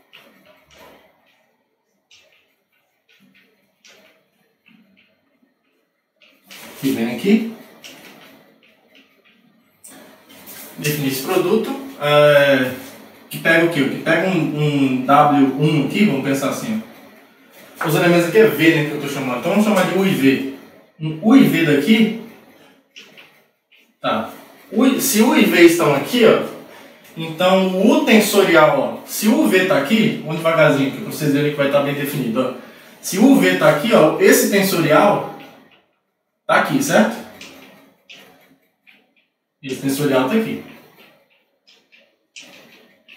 Que vem aqui. Definir esse produto. É, que pega o quê? Que pega um, um W um aqui, vamos pensar assim, ó. Os elementos aqui é V, né, que eu estou chamando. Então vamos chamar de U e V. Um U e V daqui. Tá. U, se U e V estão aqui, ó, então o U tensorial, ó, se o U V está aqui, vamos devagarzinho aqui, para vocês verem que vai estar bem definido. Ó. Se o U V está aqui, ó, esse tensorial está aqui, certo? Esse tensorial está aqui.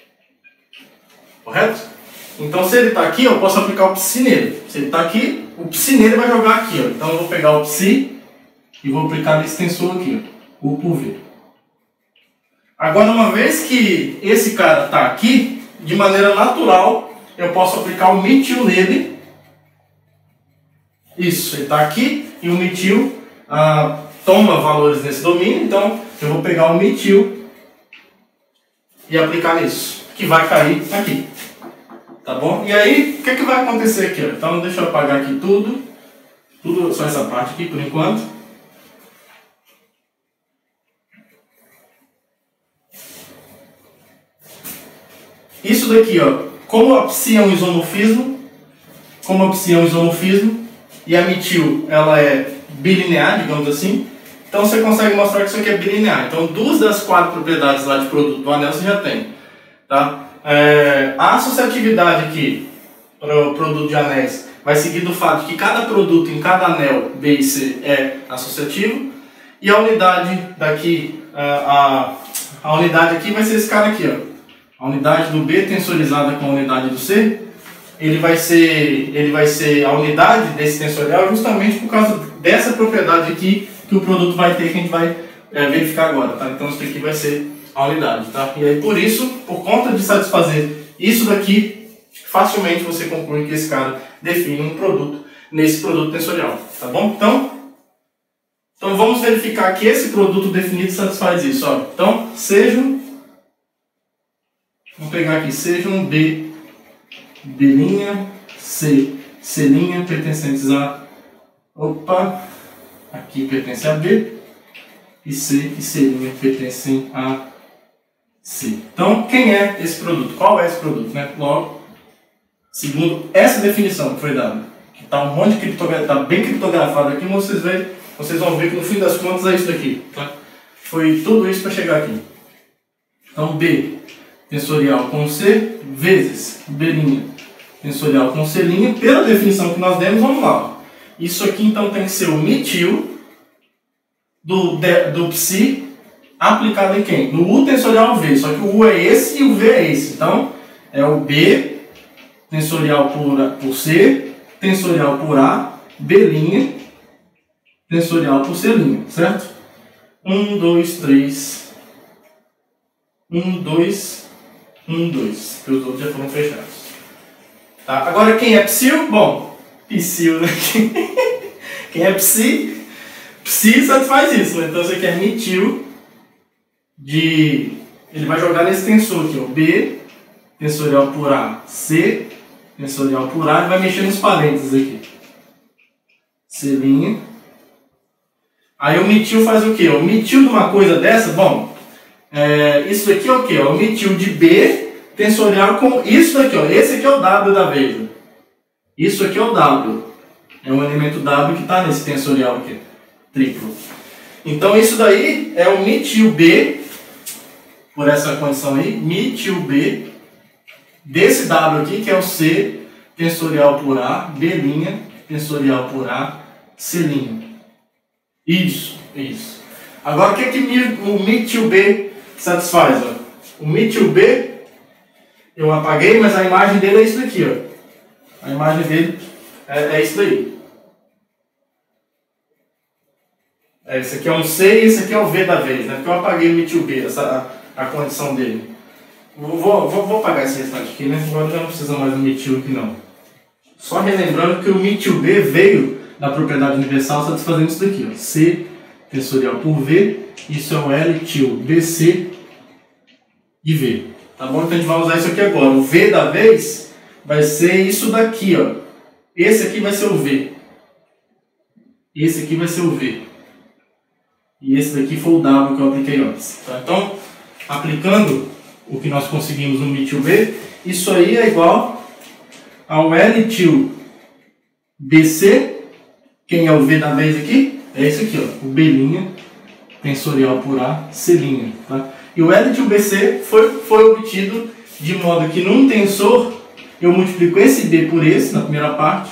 correto? Então se ele está aqui, eu posso aplicar o psi nele. Se ele está aqui, o psi nele vai jogar aqui, ó. Então eu vou pegar o psi e vou aplicar nesse tensor aqui, ó, U por V. Agora, uma vez que esse cara está aqui, de maneira natural, eu posso aplicar o metil nele. Isso, ele está aqui e o metil ah, toma valores nesse domínio, então eu vou pegar o metil e aplicar nisso, que vai cair aqui. Tá bom? E aí, o que, é que vai acontecer aqui? Ó? Então, deixa eu apagar aqui tudo. Tudo, só essa parte aqui por enquanto. Isso daqui, ó, como a psi é um isomorfismo, como a psi é um isomorfismo, e a metil, ela é bilinear, digamos assim, então você consegue mostrar que isso aqui é bilinear. Então, duas das quatro propriedades lá de produto do anel você já tem. Tá? É, a associatividade aqui para o produto de anéis vai seguir do fato de que cada produto em cada anel B e C é associativo, e a unidade daqui, a, a, a unidade aqui vai ser esse cara aqui, ó. A unidade do B tensorizada com a unidade do C, ele vai ser, ele vai ser a unidade desse tensorial justamente por causa dessa propriedade aqui que o produto vai ter, que a gente vai é, verificar agora, tá? Então isso aqui vai ser a unidade, tá? E aí por isso, por conta de satisfazer isso daqui, facilmente você conclui que esse cara define um produto nesse produto tensorial, tá bom? Então, então vamos verificar que esse produto definido satisfaz isso, ó. Então, seja, vamos pegar aqui, seja um B, B', C, C' pertencentes a, opa, aqui pertence a B, e C e C' pertencem a C. Então, quem é esse produto? Qual é esse produto? Né? Logo, segundo essa definição que foi dada, que está um monte de criptografia, está bem criptografado aqui, vocês, veem, vocês vão ver que no fim das contas é isso daqui. Tá? Foi tudo isso para chegar aqui. Então, B tensorial com C vezes B' tensorial com C', pela definição que nós demos, vamos lá. Isso aqui então tem que ser o metil do, do psi aplicado em quem? No U tensorial V, só que o U é esse e o V é esse. Então, é o B tensorial por, por C, tensorial por A, B' tensorial por C', certo? um, dois, três. um, dois, um, dois. Porque os outros já foram fechados. Tá? Agora, quem é psil? Bom, psil, né? Quem é psi? Psi satisfaz isso, né? Então, isso aqui é metil de... Ele vai jogar nesse tensor aqui, ó. B, tensorial por A, C, tensorial por A, e vai mexer nos parênteses aqui. C'. Aí o metil faz o quê? O metil de uma coisa dessa, bom, é, isso aqui é o quê? O metil de B tensorial com isso daqui, ó. Esse aqui é o W da vez. Ó. Isso aqui é o W. É um elemento W que está nesse tensorial aqui, triplo. Então isso daí é o metil B, por essa condição aí, metil B, desse W aqui, que é o C tensorial por A, B' tensorial por A, C'. Isso, isso. Agora o que, é que o metil B satisfaz? Ó? O metil B, eu apaguei, mas a imagem dele é isso daqui. Ó. A imagem dele é, é isso daí. É, esse aqui é um C e esse aqui é o V da vez, né? Porque eu apaguei o metil B, essa, a, a condição dele. Vou, vou, vou apagar esse restante aqui, né? Agora já não precisa mais do metil aqui não. Só relembrando que o metil B veio da propriedade universal satisfazendo isso daqui, ó. C tensorial por V, isso é o L til B C e V. Tá bom? Então a gente vai usar isso aqui agora. O V da vez vai ser isso daqui, ó. Esse aqui vai ser o V. Esse aqui vai ser o V. E esse daqui foi o W que eu apliquei antes. Tá? Então, aplicando o que nós conseguimos no metil B, isso aí é igual ao L til B C. Quem é o V da vez aqui? É esse aqui, ó, o B' tensorial por A, C'. Tá? E o L til B C foi, foi obtido de modo que num tensor eu multiplico esse B por esse, na primeira parte,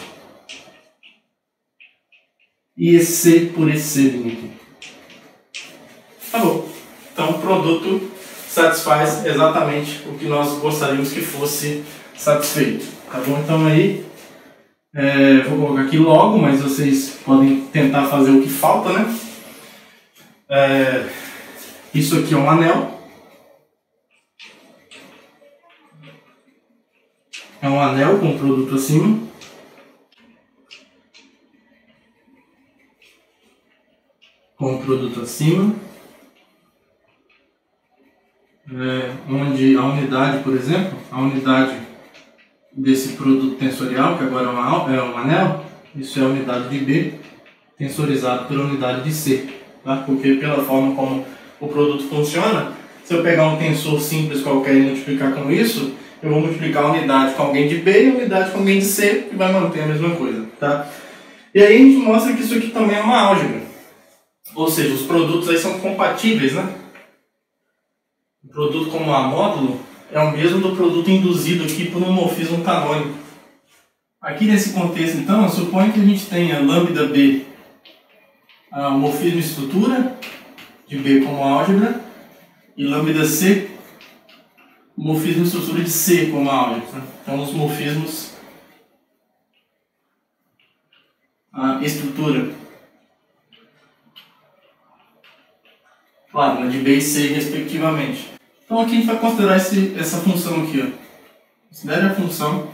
e esse C por esse C' aqui. Tá bom. Então o produto satisfaz exatamente o que nós gostaríamos que fosse satisfeito. Tá bom? Então aí, é, vou colocar aqui logo, mas vocês podem tentar fazer o que falta, né? É, isso aqui é um anel. É um anel com o produto acima. Com o produto acima. É, onde a unidade, por exemplo, a unidade desse produto tensorial, que agora é, uma, é um anel, isso é a unidade de B, tensorizado pela unidade de C. Tá? Porque pela forma como o produto funciona, se eu pegar um tensor simples qualquer e multiplicar com isso, eu vou multiplicar a unidade com alguém de B e a unidade com alguém de C, que vai manter a mesma coisa. Tá? E aí a gente mostra que isso aqui também é uma álgebra. Ou seja, os produtos aí são compatíveis, né? O produto como A módulo é o mesmo do produto induzido aqui por um morfismo canônico. Aqui nesse contexto, então, eu suponho que a gente tenha lambda B, a morfismo estrutura, de B como álgebra, e lambda C, morfismo estrutura de C como álgebra. Então, os morfismos, a estrutura, claro, de B e C, respectivamente. Então aqui a gente vai considerar esse, essa função aqui. Ó. Considere a função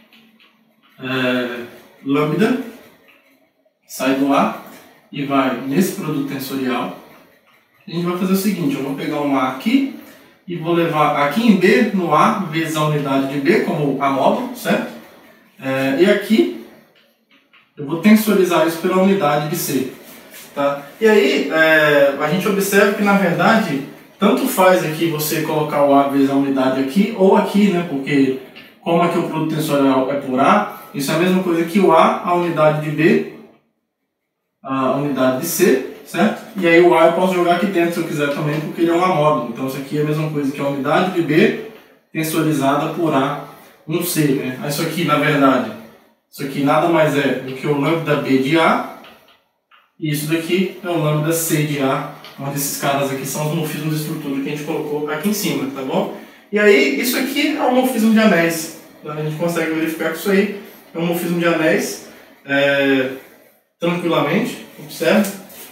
é, lambda, sai do A e vai nesse produto tensorial. A gente vai fazer o seguinte, eu vou pegar um A aqui e vou levar aqui em B no A vezes a unidade de B como A módulo, certo? É, e aqui eu vou tensorizar isso pela unidade de C. Tá? E aí é, a gente observa que na verdade tanto faz aqui você colocar o A vezes a unidade aqui ou aqui, né? Porque como aqui o produto tensorial é por A, isso é a mesma coisa que o A, a unidade de B, a unidade de C, certo? E aí o A eu posso jogar aqui dentro se eu quiser também, porque ele é um A módulo. Então isso aqui é a mesma coisa que a unidade de B tensorizada por A, um C, né? Isso aqui, na verdade, isso aqui nada mais é do que o lambda B de A, e isso daqui é o lambda C de A, onde esses caras aqui são os morfismos de estrutura que a gente colocou aqui em cima, tá bom? E aí, isso aqui é um morfismo de anéis. A gente consegue verificar que isso aí é um morfismo de anéis é, tranquilamente. Observe.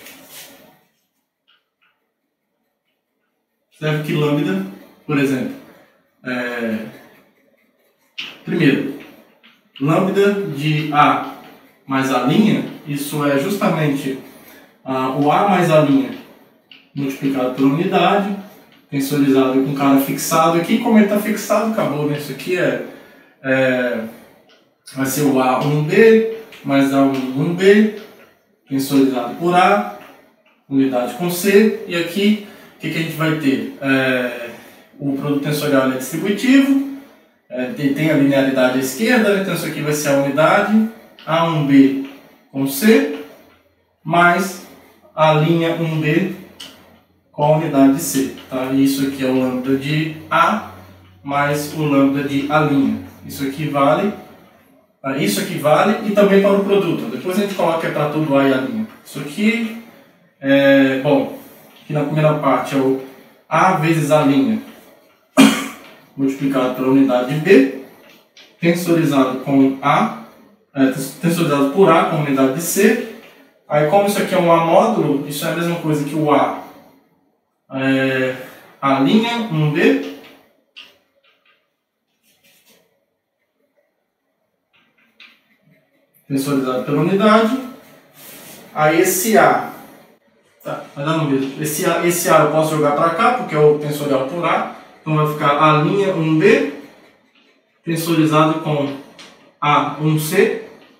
Observe que lambda, por exemplo, é, primeiro, lambda de A mais A', isso é justamente ah, o A mais A' multiplicado por unidade, tensorizado com cara fixado aqui. Como ele está fixado, acabou, né? Isso aqui é, é, vai ser o A um B mais A um B, tensorizado por A, unidade com C, e aqui o que, que a gente vai ter? É, o produto tensorial é distributivo, é, tem, tem a linearidade à esquerda, então isso aqui vai ser a unidade A um B com C, mais a linha um B com a unidade de C. Tá? E isso aqui é o lambda de A mais o lambda de A'. Isso aqui vale, isso aqui vale e também para o produto. Depois a gente coloca para tudo A e A'. Isso aqui, é, bom, aqui na primeira parte é o A vezes A' multiplicado pela unidade de B, tensorizado com A, é, tensorizado por A com a unidade de C. Aí como isso aqui é um A módulo, isso é a mesma coisa que o A É, a linha um B tensorizado pela unidade. Aí esse A, tá, vai dar no mesmo. Esse A, esse A eu posso jogar para cá, porque é o tensorial por A. Então vai ficar a linha um B tensorizado com A um C.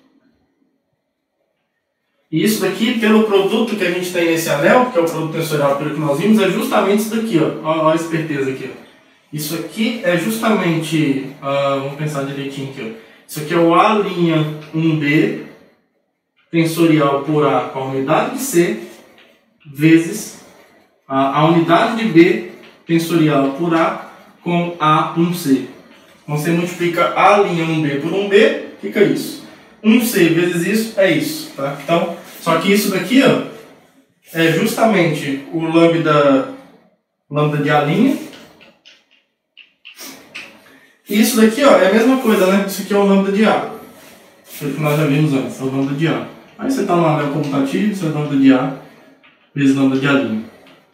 E isso daqui, pelo produto que a gente tem nesse anel, que é o produto tensorial pelo que nós vimos, é justamente isso daqui, ó. Olha, olha a esperteza aqui, ó. Isso aqui é justamente, uh, vamos pensar direitinho aqui, ó. Isso aqui é o A' um B tensorial por A com a unidade de C, vezes a, a unidade de B tensorial por A com A um C. Então você multiplica A' um B por um B, fica isso. um C vezes isso é isso, tá? Então, só que isso daqui, ó, é justamente o lambda, lambda de A'. E isso daqui, ó, é a mesma coisa, né? Isso aqui é o lambda de A. Isso que nós já vimos antes, é o lambda de A. Aí você está no anel comutativo, isso é lambda de A vezes lambda de A'.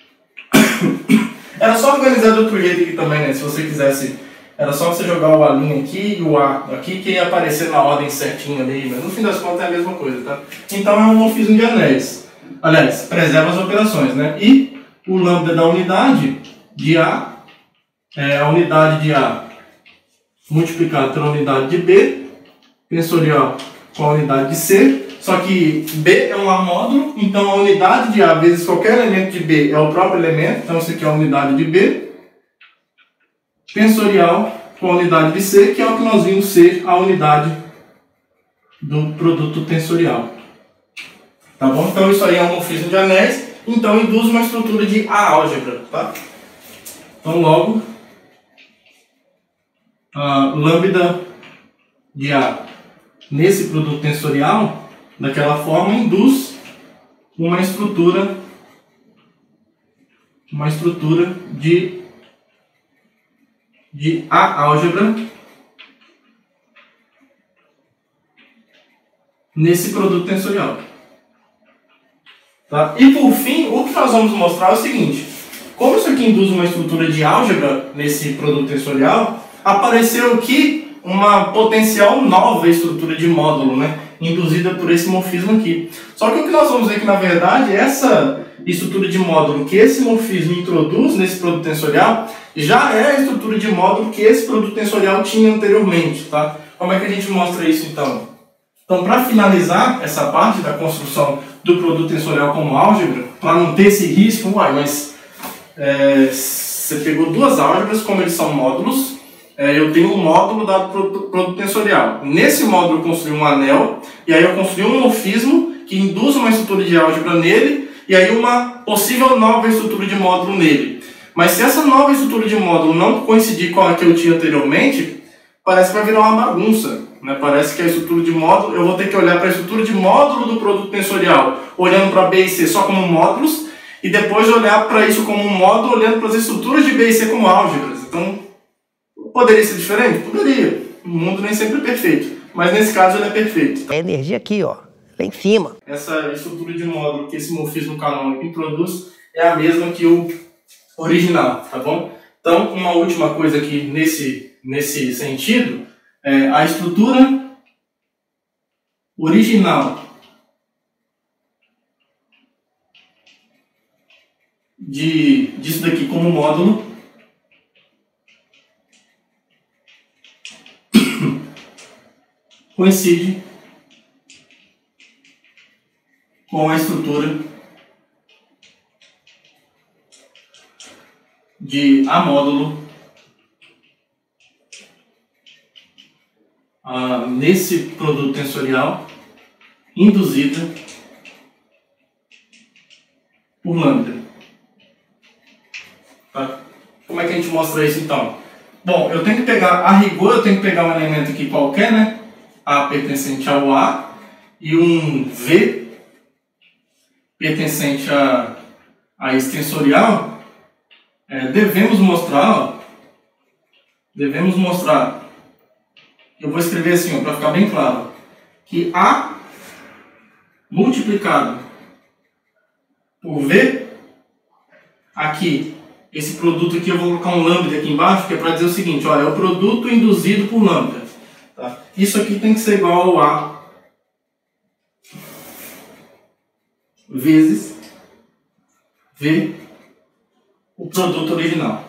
Era só organizar de outro jeito aqui também, né? Se você quisesse, era só você jogar o A' aqui e o A aqui, que ia aparecer na ordem certinha ali, mas no fim das contas é a mesma coisa, tá? Então é um morfismo de anéis. Aliás, preserva as operações, né? E o lambda da unidade de A é a unidade de A multiplicado pela unidade de B, tensorial com a unidade de C, só que B é um A módulo, então a unidade de A vezes qualquer elemento de B é o próprio elemento, então isso aqui é a unidade de B, tensorial com a unidade de C, que é o que nós vimos ser a unidade do produto tensorial. Tá bom? Então isso aí é um morfismo de anéis, então induz uma estrutura de A-álgebra, tá? Então logo, a lambda de A nesse produto tensorial, daquela forma, induz uma estrutura, uma estrutura de, de A-álgebra nesse produto tensorial. Tá? E por fim, o que nós vamos mostrar é o seguinte: como isso aqui induz uma estrutura de álgebra nesse produto tensorial, apareceu aqui uma potencial nova estrutura de módulo, né, induzida por esse morfismo aqui. Só que o que nós vamos ver é que, na verdade, essa estrutura de módulo que esse morfismo introduz nesse produto tensorial já é a estrutura de módulo que esse produto tensorial tinha anteriormente. Tá? Como é que a gente mostra isso, então? Então, para finalizar essa parte da construção do produto tensorial como álgebra, para não ter esse risco, uai, mas é, você pegou duas álgebras, como eles são módulos, é, eu tenho um módulo dado para o produto tensorial. Nesse módulo eu construí um anel, e aí eu construí um morfismo que induz uma estrutura de álgebra nele, e aí uma possível nova estrutura de módulo nele. Mas se essa nova estrutura de módulo não coincidir com a que eu tinha anteriormente, parece que vai virar uma bagunça. Né? Parece que a estrutura de módulo, eu vou ter que olhar para a estrutura de módulo do produto tensorial, olhando para B e C só como módulos, e depois olhar para isso como um módulo, olhando para as estruturas de B e C como álgebras. Então, poderia ser diferente? Poderia. O mundo nem sempre é perfeito, mas nesse caso ele é perfeito. A energia aqui, ó, lá em cima. Essa estrutura de módulo que esse morfismo canônico introduz é a mesma que o original, tá bom? Então, uma última coisa aqui nesse, nesse sentido, é a estrutura original de, disso daqui como módulo coincide com a estrutura de A módulo ah, nesse produto tensorial induzida por lambda. Tá? Como é que a gente mostra isso então? Bom, eu tenho que pegar, a rigor, eu tenho que pegar um elemento aqui qualquer, né? A pertencente ao A e um V pertencente a, a esse tensorial. É, devemos mostrar, ó, devemos mostrar, eu vou escrever assim para ficar bem claro, que A multiplicado por V, aqui, esse produto aqui eu vou colocar um lambda aqui embaixo, que é para dizer o seguinte, olha, é o produto induzido por lambda. Tá? Isso aqui tem que ser igual ao A vezes V, o produto original.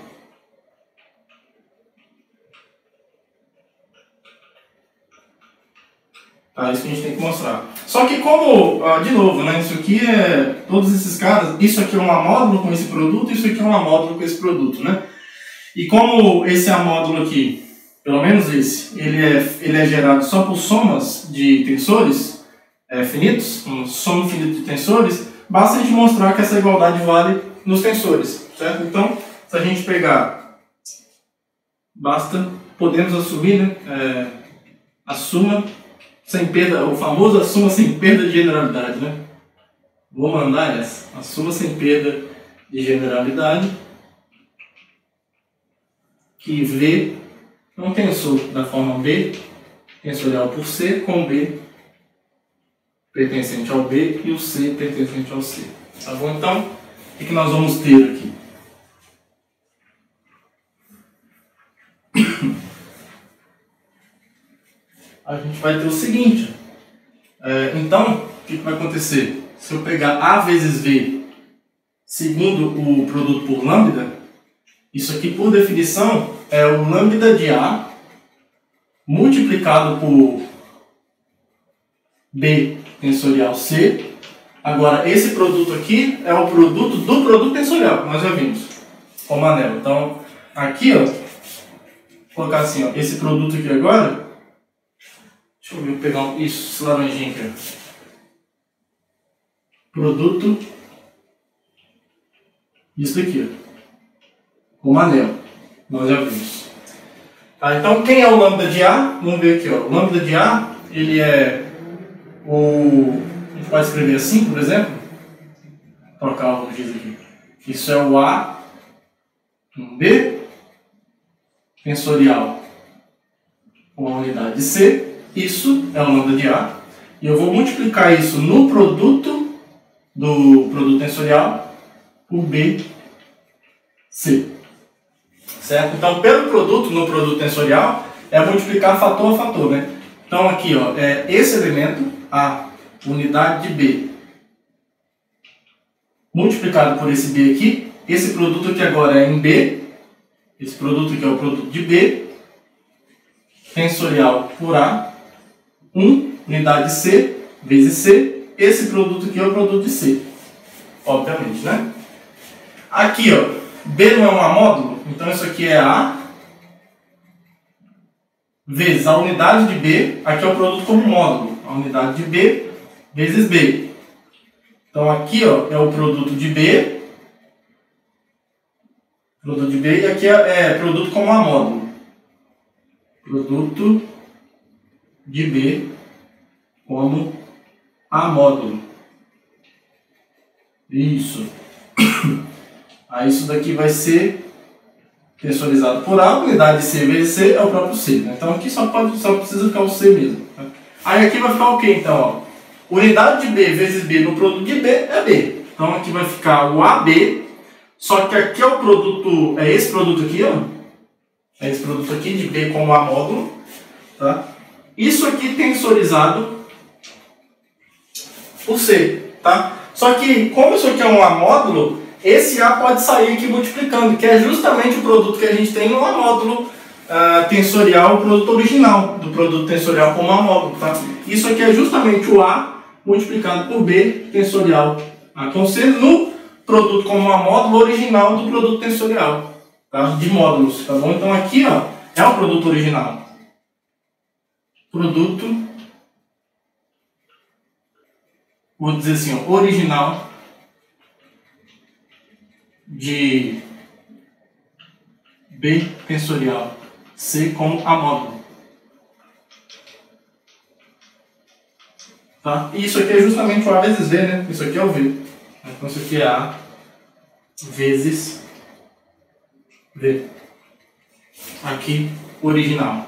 Tá, isso que a gente tem que mostrar. Só que como, de novo, né, isso aqui é, todos esses caras, isso aqui é um amódulo com esse produto, isso aqui é um amódulo com esse produto, né? E como esse amódulo aqui, pelo menos esse, ele é, ele é gerado só por somas de tensores é, finitos, um soma finita de tensores, basta a gente mostrar que essa igualdade vale nos tensores, certo? Então, se a gente pegar, basta, podemos assumir, né, é, a suma sem perda, o famoso a suma sem perda de generalidade, né? Vou mandar essa, a suma sem perda de generalidade, que V Então, tensor da forma B, tensorial por C, com B pertencente ao B e o C pertencente ao C. Tá bom? Então, o que, que nós vamos ter aqui? A gente vai ter o seguinte. É, então, o que, que vai acontecer? Se eu pegar A vezes V seguindo o produto por lambda, isso aqui, por definição, é o lambda de A multiplicado por B tensorial C. Agora, esse produto aqui é o produto do produto tensorial, nós já vimos, como anel. Então, aqui, ó, vou colocar assim, ó, esse produto aqui agora, deixa eu ver, vou pegar um, isso, esse laranjinho aqui, ó. Produto, isso daqui, ó, como anel, nós já vimos. Tá, então, quem é o lambda de A? Vamos ver aqui, ó, o lambda de A, ele é o... a gente pode escrever assim, por exemplo, trocar o giz aqui. Isso é o A, um B, tensorial com a unidade C, isso é o lambda de A, e eu vou multiplicar isso no produto do produto tensorial por B, C. Certo? Então, pelo produto no produto tensorial, é multiplicar fator a fator, né? Então, aqui, ó, é esse elemento, A, unidade de B, multiplicado por esse B aqui. Esse produto aqui agora é em B, esse produto aqui é o produto de B, tensorial por A, um, unidade C, vezes C, esse produto aqui é o produto de C, obviamente, né? Aqui, ó, B não é um amódulo, então isso aqui é A, vezes a unidade de B, aqui é o produto como módulo, a unidade de B, vezes B. Então aqui, ó, é o produto de B, produto de B, e aqui é, é produto como amódulo. Produto de B como amódulo. Isso. Aí isso daqui vai ser tensorizado por A, unidade de C vezes C é o próprio C. Né? Então aqui só, pode, só precisa ficar o C mesmo. Tá? Aí aqui vai ficar o quê então? Ó? Unidade de B vezes B no produto de B é B. Então aqui vai ficar o A B, só que aqui é o produto, é esse produto aqui, ó. É esse produto aqui de B como amódulo. Tá? Isso aqui tensorizado por C. Tá? Só que como isso aqui é um amódulo, esse A pode sair aqui multiplicando, que é justamente o produto que a gente tem no amódulo uh, tensorial, o produto original do produto tensorial como amódulo. Tá? Isso aqui é justamente o A multiplicado por B tensorial A com C no produto como amódulo original do produto tensorial, tá? De módulos. Tá bom? Então aqui, ó, é o produto original. Produto, vou dizer assim, ó, original de B tensorial C como amódulo. Tá? E isso aqui é justamente o A vezes V, né? Isso aqui é o V. Então isso aqui é A vezes V. Aqui, original.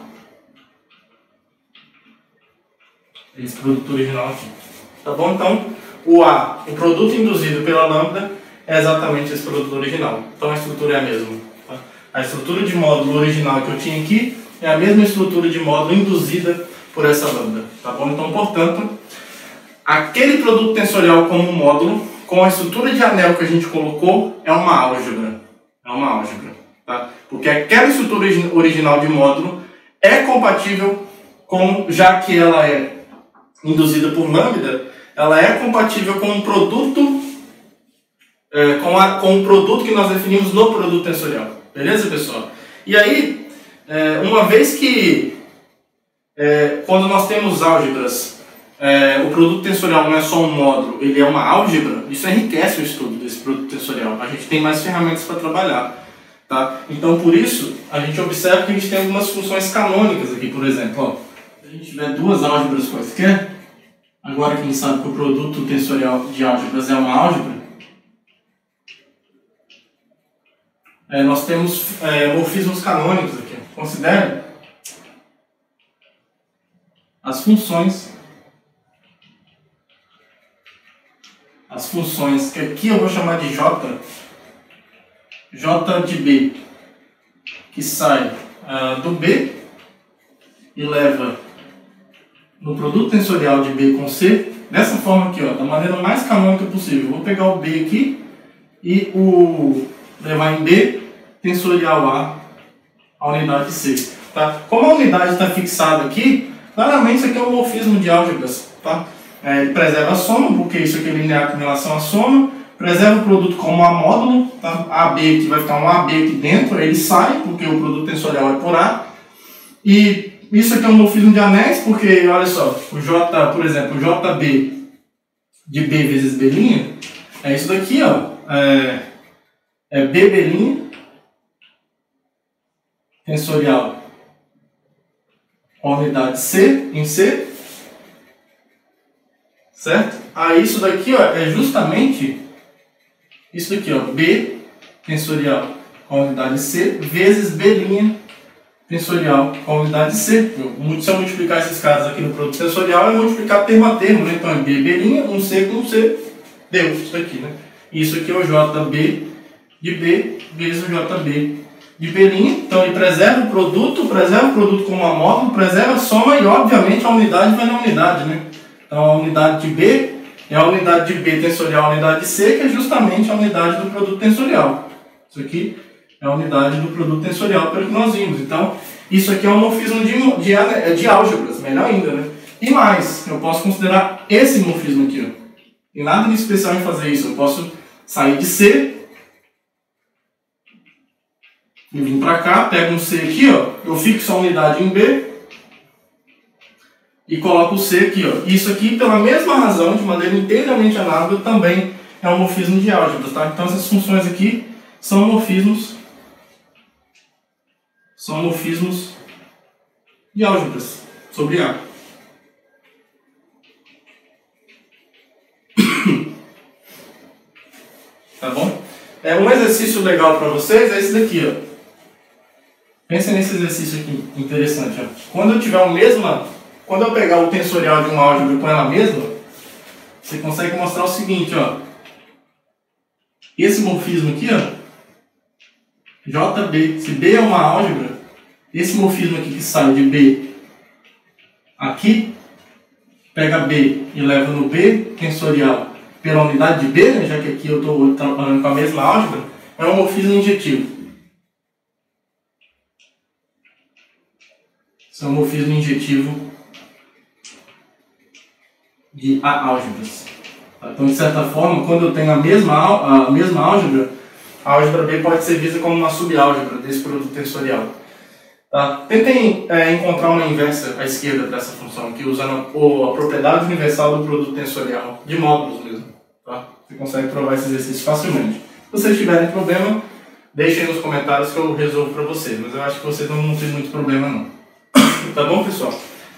Esse produto original aqui. Tá bom? Então, o A, o produto induzido pela lambda, é exatamente esse produto original. Então a estrutura é a mesma. Tá? A estrutura de módulo original que eu tinha aqui é a mesma estrutura de módulo induzida por essa lambda. Tá bom? Então, portanto, aquele produto tensorial como módulo, com a estrutura de anel que a gente colocou, é uma álgebra. É uma álgebra. Tá? Porque aquela estrutura original de módulo é compatível com, já que ela é induzida por lambda, ela é compatível com um produto, é, com, a, com o produto que nós definimos no produto tensorial. Beleza, pessoal? E aí, é, uma vez que, é, quando nós temos álgebras, É, o produto tensorial não é só um módulo, ele é uma álgebra, isso enriquece o estudo desse produto tensorial. A gente tem mais ferramentas para trabalhar. Tá? Então, por isso, a gente observa que a gente tem algumas funções canônicas aqui, por exemplo. Ó, se a gente tiver duas álgebras quaisquer, agora que a gente sabe que o produto tensorial de álgebras é uma álgebra, é, nós temos é, morfismos canônicos aqui. Considere as funções, as funções que aqui eu vou chamar de J, J de B, que sai uh, do B e leva no produto tensorial de B com C, dessa forma aqui, ó, da maneira mais canônica possível. Vou pegar o B aqui e o levar em B tensorial A, a unidade C. Tá? Como a unidade está fixada aqui, claramente isso aqui é um morfismo de álgebras. Tá? É, ele preserva a soma, porque isso aqui é linear com relação à soma, preserva o produto como A módulo, tá? A B que vai ficar um A B aqui dentro, ele sai, porque o produto tensorial é por A. E isso aqui é um morfismo de anéis, porque, olha só, o J, por exemplo, o J B de B vezes B', é isso daqui, ó, é, é B B' tensorial com a unidade C em C, certo? Aí isso daqui, ó, é justamente isso daqui, ó, B tensorial com a unidade C vezes B' tensorial com a unidade C. Se eu multiplicar esses caras aqui no produto tensorial, é multiplicar termo a termo, né? Então é B, B', um C com um C, deu isso aqui, né? Isso aqui é o J B de B vezes o J B de B'. Então ele preserva o produto, preserva o produto como uma módulo, preserva a soma e, obviamente, a unidade vai na unidade, né? Então a unidade de B é a unidade de B tensorial à unidade de C, que é justamente a unidade do produto tensorial. Isso aqui é a unidade do produto tensorial pelo que nós vimos. Então, isso aqui é um morfismo de, de, de álgebras, melhor ainda, né? E mais, eu posso considerar esse morfismo aqui, ó. E nada de especial em fazer isso. Eu posso sair de C e vir para cá, pego um C aqui, ó, eu fixo a unidade em B e coloco o C aqui, ó. Isso aqui, pela mesma razão, de maneira inteiramente análoga, também é um morfismo de álgebras, tá? Então, essas funções aqui são morfismos São morfismos de álgebras sobre A. Tá bom? É, um exercício legal para vocês é esse daqui, ó. Pensem nesse exercício aqui, interessante, ó. Quando eu tiver o mesma, quando eu pegar o tensorial de uma álgebra com ela mesma, você consegue mostrar o seguinte, ó. Esse morfismo aqui, ó, J B, se B é uma álgebra, esse morfismo aqui que sai de B aqui, pega B e leva no B tensorial pela unidade de B, né, já que aqui eu estou trabalhando com a mesma álgebra, é um morfismo injetivo. Isso é um morfismo injetivo de álgebras. Então, de certa forma, quando eu tenho a mesma, a mesma álgebra, a álgebra B pode ser vista como uma subálgebra desse produto tensorial. Tá? Tentem é, encontrar uma inversa à esquerda dessa função aqui, usando a, a propriedade universal do produto tensorial, de módulos mesmo. Tá? Você consegue provar esse exercício facilmente. Se vocês tiverem problema, deixem nos comentários que eu resolvo para vocês, mas eu acho que vocês não vão ter muito problema não. Tá bom, pessoal?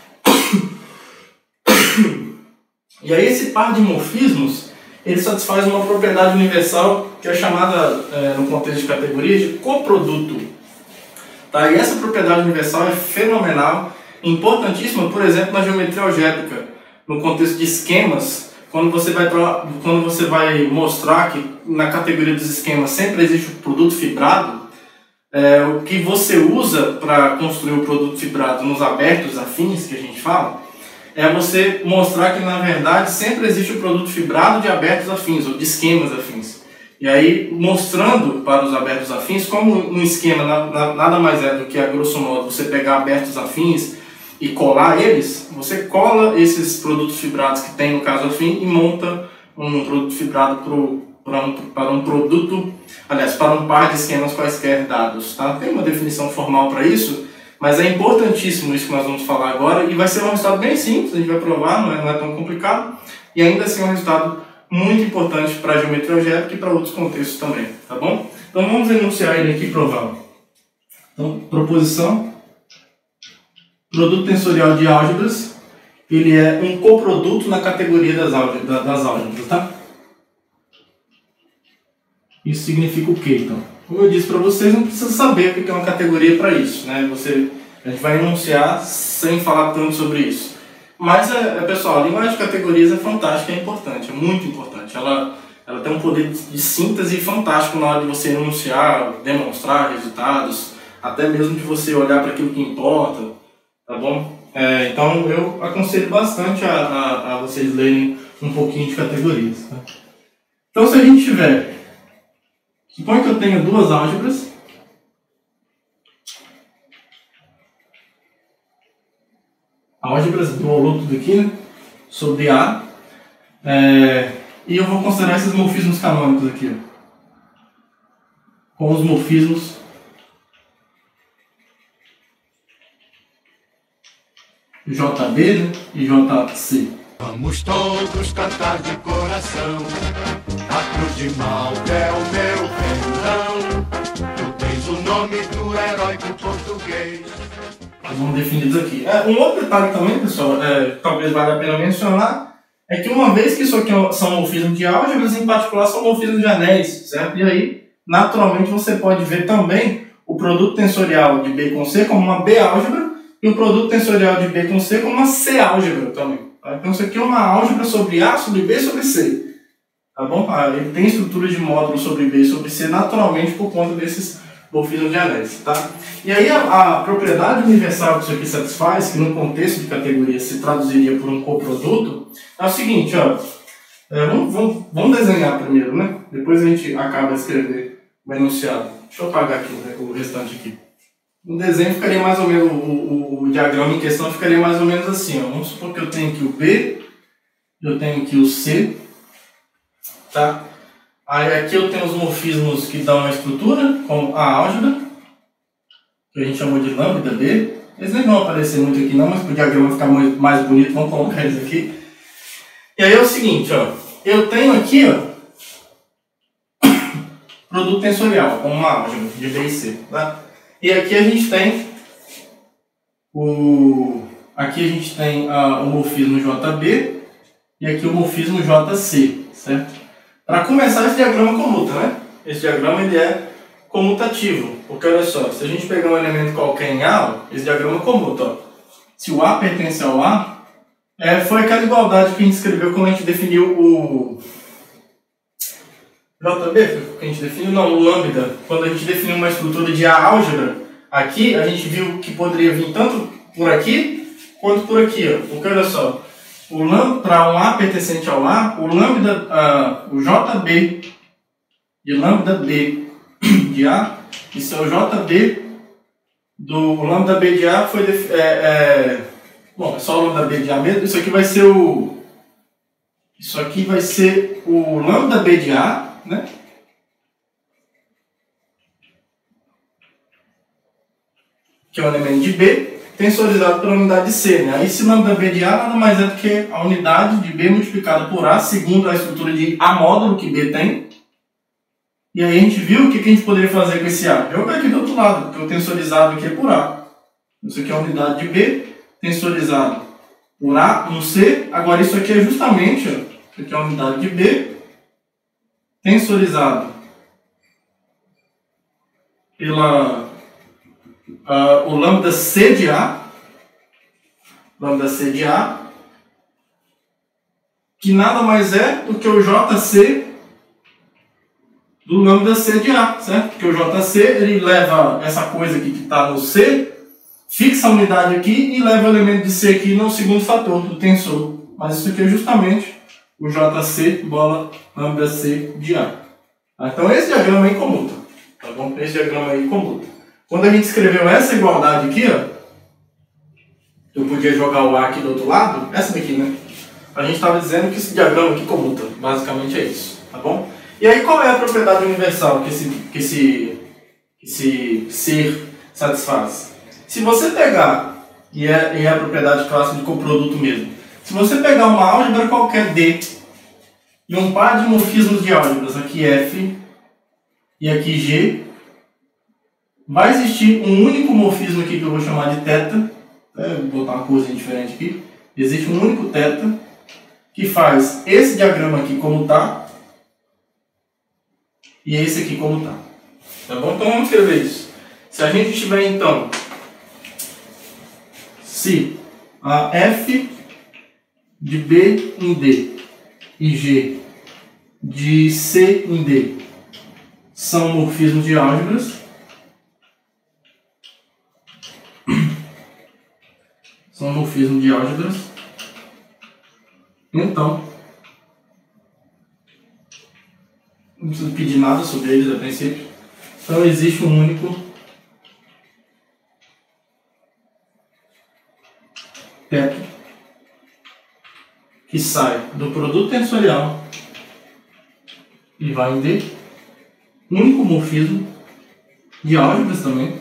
E aí esse par de morfismos, ele satisfaz uma propriedade universal que é chamada, é, no contexto de categorias, de coproduto. Tá? E essa propriedade universal é fenomenal, importantíssima, por exemplo, na geometria algébrica, no contexto de esquemas, quando você vai, quando você vai mostrar que na categoria dos esquemas sempre existe o produto fibrado, é, o que você usa para construir o produto fibrado nos abertos afins, que a gente fala, é você mostrar que, na verdade, sempre existe o produto fibrado de abertos afins, ou de esquemas afins. E aí, mostrando para os abertos afins, como um esquema nada mais é do que, a grosso modo, você pegar abertos afins e colar eles, você cola esses produtos fibrados que tem no caso afim e monta um produto fibrado pro, para, um, para um produto, aliás, para um par de esquemas quaisquer dados. Tá? Tem uma definição formal para isso, mas é importantíssimo isso que nós vamos falar agora e vai ser um resultado bem simples, a gente vai provar, não é, não é tão complicado, e ainda assim é um resultado muito importante para a geometria algébrica e para outros contextos também, tá bom? Então vamos enunciar ele aqui e provar. Então, proposição, produto tensorial de álgebras, ele é um coproduto na categoria das álgebras, das álgebras, tá? Isso significa o quê, então? Como eu disse para vocês, não precisa saber o que é uma categoria para isso, né? Você, a gente vai enunciar sem falar tanto sobre isso. Mas, é, pessoal, a linguagem de categorias é fantástica, é importante, é muito importante. Ela, ela tem um poder de síntese fantástico na hora de você enunciar, demonstrar resultados, até mesmo de você olhar para aquilo que importa, tá bom? É, então, eu aconselho bastante a, a, a vocês lerem um pouquinho de categorias. Tá? Então, se a gente tiver... Suponha que eu tenha duas álgebras. Álgebras, bolou tudo aqui, né? Sobre A. É, e eu vou considerar esses morfismos canônicos aqui. Ó, com os morfismos J B, né? E J C. Vamos todos cantar de coração. A cruz de Malta é o meu pendão. Tu tens o nome do heróico português. Vamos definir isso aqui. É, um outro detalhe também, pessoal, é, talvez valha a pena mencionar, é que uma vez que isso aqui são morfismos de álgebras, em particular são morfismos de anéis, certo? E aí, naturalmente, você pode ver também o produto tensorial de B com C como uma B-álgebra e o produto tensorial de B com C como uma C-álgebra também. Tá? Então, isso aqui é uma álgebra sobre A, sobre B e sobre C. Tá bom? Ah, ele tem estrutura de módulo sobre B e sobre C naturalmente por conta desses morfismos de anéis, tá? E aí a, a propriedade universal que isso aqui satisfaz, que no contexto de categoria se traduziria por um coproduto, é o seguinte, ó. É, vamos, vamos, vamos desenhar primeiro, né? Depois a gente acaba de escrever o enunciado. Deixa eu apagar aqui, né, o restante aqui. O desenho ficaria mais ou menos, o, o, o diagrama em questão ficaria mais ou menos assim, ó. Vamos supor que eu tenho aqui o B, eu tenho aqui o C, tá? Aí aqui eu tenho os morfismos que dão a estrutura, como a álgebra, que a gente chamou de lambda B. Eles nem vão aparecer muito aqui não, mas para o diagrama ficar mais bonito, vamos colocar eles aqui. E aí é o seguinte, ó, eu tenho aqui, ó, produto tensorial, como uma álgebra de B e C, tá? E aqui a gente tem o, aqui a gente tem a, o morfismo J B e aqui o morfismo J C, certo? Para começar, esse diagrama comuta, né? Esse diagrama ele é comutativo, porque olha só, se a gente pegar um elemento qualquer em A, ó, esse diagrama comuta. Ó. Se o A pertence ao A, é, foi aquela igualdade que a gente escreveu quando a gente definiu o J B, que a gente definiu, não, o lambda. Quando a gente definiu uma estrutura de A álgebra, aqui a gente viu que poderia vir tanto por aqui quanto por aqui, ó. Porque olha só, para um A pertencente ao A, o lambda, uh, o J B de lambda B de A, isso é o J B do o lambda B de A foi é, é, bom, é só o lambda B de A mesmo. Isso aqui vai ser o isso aqui vai ser o lambda B de A, né? Que é um elemento de B tensorizado pela unidade de C, né? Aí esse lambda B de A nada mais é do que a unidade de B multiplicada por A, segundo a estrutura de A módulo que B tem. E aí a gente viu o que a gente poderia fazer com esse A. Jogar aqui do outro lado, porque o tensorizado aqui é por A. Isso aqui é a unidade de B, tensorizado por A no C. Agora isso aqui é justamente, ó, isso aqui é a unidade de B, tensorizado pela uh, o lambda C de A, lambda C de A, que nada mais é do que o J C do lambda C de A, certo? Porque o J C ele leva essa coisa aqui que está no C, fixa a unidade aqui e leva o elemento de C aqui no segundo fator do tensor. Mas isso aqui é justamente o J C bola lambda C de A. Então esse diagrama aí comuta, tá bom? Esse diagrama aí comuta. Quando a gente escreveu essa igualdade aqui, ó, eu podia jogar o A aqui do outro lado, essa daqui, né? A gente estava dizendo que esse diagrama aqui comuta. Basicamente é isso, tá bom? E aí qual é a propriedade universal que esse, que esse, que esse ser satisfaz? Se você pegar, e é, e é a propriedade clássica de coproduto mesmo, se você pegar uma álgebra qualquer D e um par de morfismos de álgebras, aqui F e aqui G, vai existir um único morfismo aqui que eu vou chamar de θ, é, vou botar uma coisinha diferente aqui, existe um único θ que faz esse diagrama aqui comutar e esse aqui comutar. Tá bom? Então vamos escrever isso. Se a gente tiver então, se a F de B em D e G de C em D são morfismos de álgebras, são morfismos de álgebras, então não preciso pedir nada sobre eles a princípio. Então existe um único teto que sai do produto tensorial e vai em D, único morfismo de álgebras também,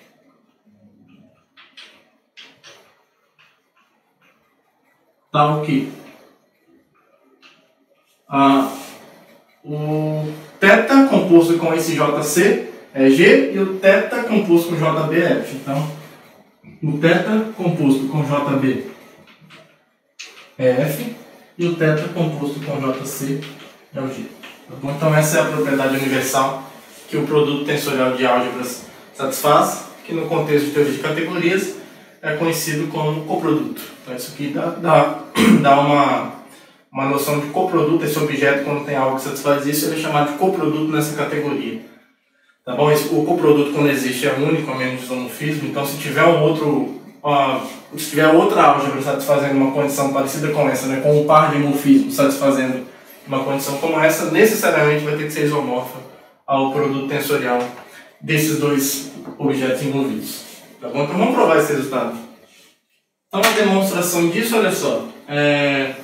tal que a, o θ composto com esse J C é G e o θ composto com J B é F. Então, o θ composto com J B é F e o θ composto com J C é o G. Tá bom? Então, essa é a propriedade universal que o produto tensorial de álgebras satisfaz, que no contexto de teoria de categorias é conhecido como coproduto. Então, isso aqui dá, dá, dá uma, uma noção de coproduto. Esse objeto, quando tem algo que satisfaz isso, ele é chamado de coproduto nessa categoria. Tá bom? O coproduto, quando existe, é único, a menos de isomorfismo. Então, se tiver um outro, uh, se tiver outra álgebra satisfazendo uma condição parecida com essa, né, com um par de morfismos satisfazendo uma condição como essa, necessariamente vai ter que ser isomorfa ao produto tensorial desses dois objetos envolvidos. Tá bom? Então, vamos provar esse resultado. Então, a demonstração disso, olha só. É...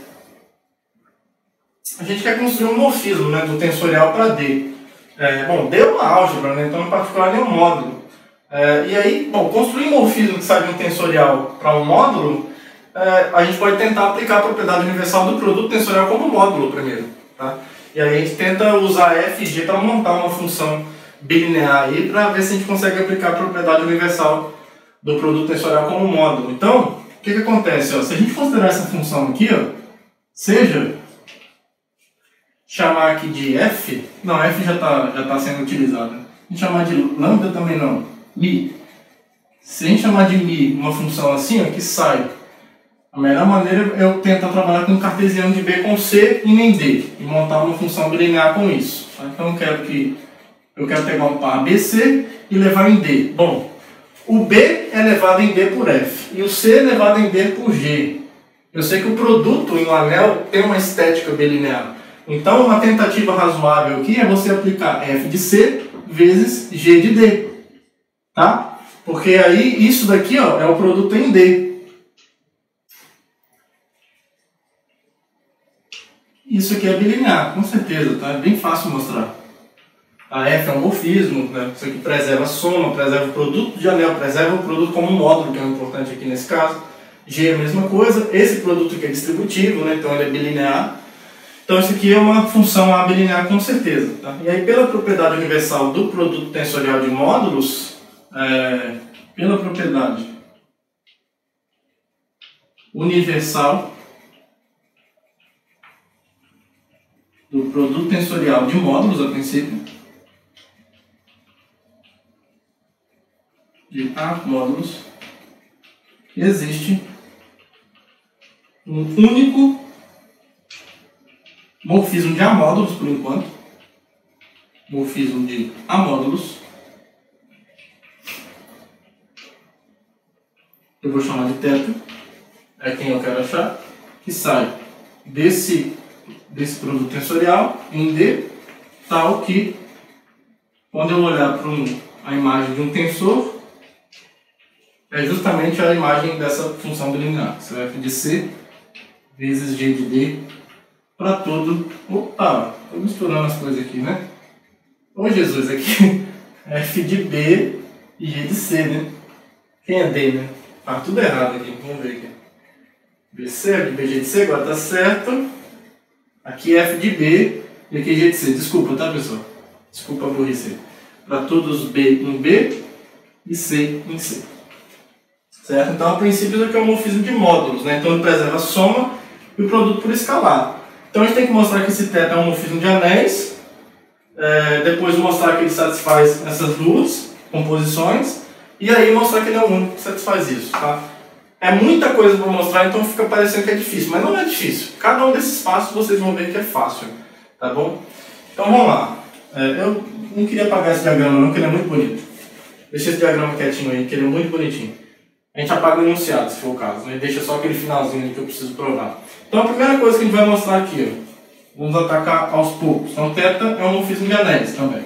A gente quer construir um morfismo, né, do tensorial para D. É, bom, D é uma álgebra, né, então, em particular, é um módulo. É, e aí, bom, construir um morfismo que sai de um tensorial para um módulo, é, a gente pode tentar aplicar a propriedade universal do produto tensorial como módulo primeiro. Tá? E aí a gente tenta usar F e G para montar uma função bilinear aí, para ver se a gente consegue aplicar a propriedade universal do produto tensorial como módulo. Então, o que, que acontece? Ó, se a gente considerar essa função aqui, ó, seja chamar aqui de F, não, F já está já tá sendo utilizada. A gente chamar de lambda também não, mi. Se a gente chamar de mi uma função assim, ó, que sai, a melhor maneira é eu tentar trabalhar com um cartesiano de B com C e nem D, e montar uma função bilinear com isso. Tá? Então eu quero que eu quero pegar um par B C e levar em D. Bom, o B é levado em D por F e o C é levado em D por G. Eu sei que o produto em um anel tem uma estética bilinear. Então, uma tentativa razoável aqui é você aplicar F de C vezes G de D. Tá? Porque aí, isso daqui ó, é o produto em D. Isso aqui é bilinear, com certeza. Tá? É bem fácil mostrar. A F é um morfismo, né? Isso aqui preserva a soma, preserva o produto de anel, preserva o produto como um módulo, que é o importante aqui nesse caso. G é a mesma coisa. Esse produto aqui é distributivo, né? Então ele é bilinear. Então isso aqui é uma função abilinear com certeza. Tá? E aí pela propriedade universal do produto tensorial de módulos, é, pela propriedade universal do produto tensorial de módulos, a princípio, de A módulos, existe um único morfismo de amódulos, por enquanto. Morfismo de amódulos. Eu vou chamar de θ. É quem eu quero achar. Que sai desse, desse produto tensorial em D, tal que, quando eu olhar para um, a imagem de um tensor, é justamente a imagem dessa função bilinear. Isso é F de C vezes G de D para todo... Opa, estou misturando as coisas aqui, né? Ô Jesus, aqui F de B e G de C, né? Quem é D, né? Ah, tudo errado aqui, vamos ver aqui. B C, F de B, G de C, agora tá certo. Aqui é F de B e aqui é G de C. Desculpa, tá, pessoal? Desculpa a burrice. Para todos B em B e C em C. Certo? Então, a princípio, isso aqui é um morfismo de módulos, né? Então, ele preserva a soma e o produto por escalar. Então, a gente tem que mostrar que esse θ é um morfismo de anéis, é, depois mostrar que ele satisfaz essas duas composições, e aí mostrar que ele é o único que satisfaz isso. Tá? É muita coisa para mostrar, então fica parecendo que é difícil, mas não é difícil. Cada um desses passos vocês vão ver que é fácil, tá bom? Então vamos lá. É, eu não queria apagar esse diagrama não, porque ele é muito bonito. Deixa esse diagrama quietinho aí, que ele é muito bonitinho. A gente apaga o enunciado, se for o caso, né? Deixa só aquele finalzinho ali que eu preciso provar. Então a primeira coisa que a gente vai mostrar aqui, ó, vamos atacar aos poucos. Então θ é um morfismo de anéis também.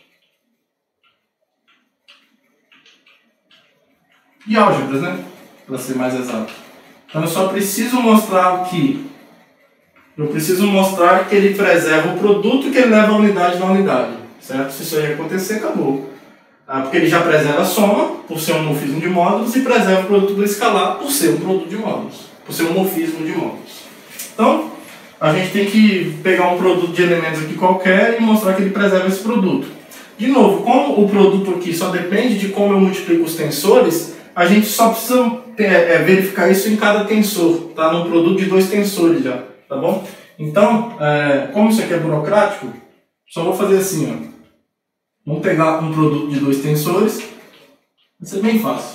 E álgebras, né? Para ser mais exato. Então eu só preciso mostrar aqui. Eu preciso mostrar que ele preserva o produto que ele leva a unidade da unidade. Certo? Se isso aí acontecer, acabou. Ah, porque ele já preserva a soma, por ser um morfismo de módulos, e preserva o produto do escalar, por ser um produto de módulos. Por ser um morfismo de módulos. Então, a gente tem que pegar um produto de elementos aqui qualquer e mostrar que ele preserva esse produto. De novo, como o produto aqui só depende de como eu multiplico os tensores, a gente só precisa ter, é, verificar isso em cada tensor, tá? Num produto de dois tensores já, tá bom? Então, é, como isso aqui é burocrático, só vou fazer assim, ó. Vamos pegar um produto de dois tensores, vai ser bem fácil.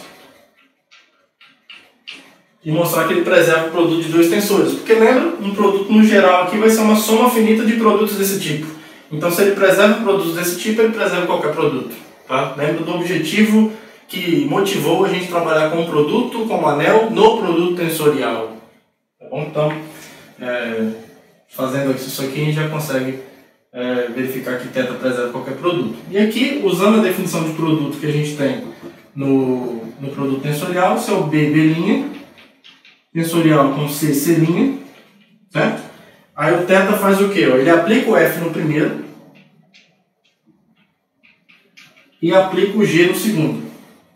E mostrar que ele preserva o produto de dois tensores. Porque lembra, um produto no geral aqui vai ser uma soma finita de produtos desse tipo. Então se ele preserva produtos desse tipo, ele preserva qualquer produto. Tá? Lembra do objetivo que motivou a gente trabalhar com o produto, com o anel, no produto tensorial. Tá bom? Então, é, fazendo isso aqui, a gente já consegue é, verificar que θ preserva qualquer produto. E aqui, usando a definição de produto que a gente tem no, no produto tensorial, se é o B, B', tensorial com C, C', certo? Aí o θ faz o quê? Ele aplica o F no primeiro e aplica o G no segundo.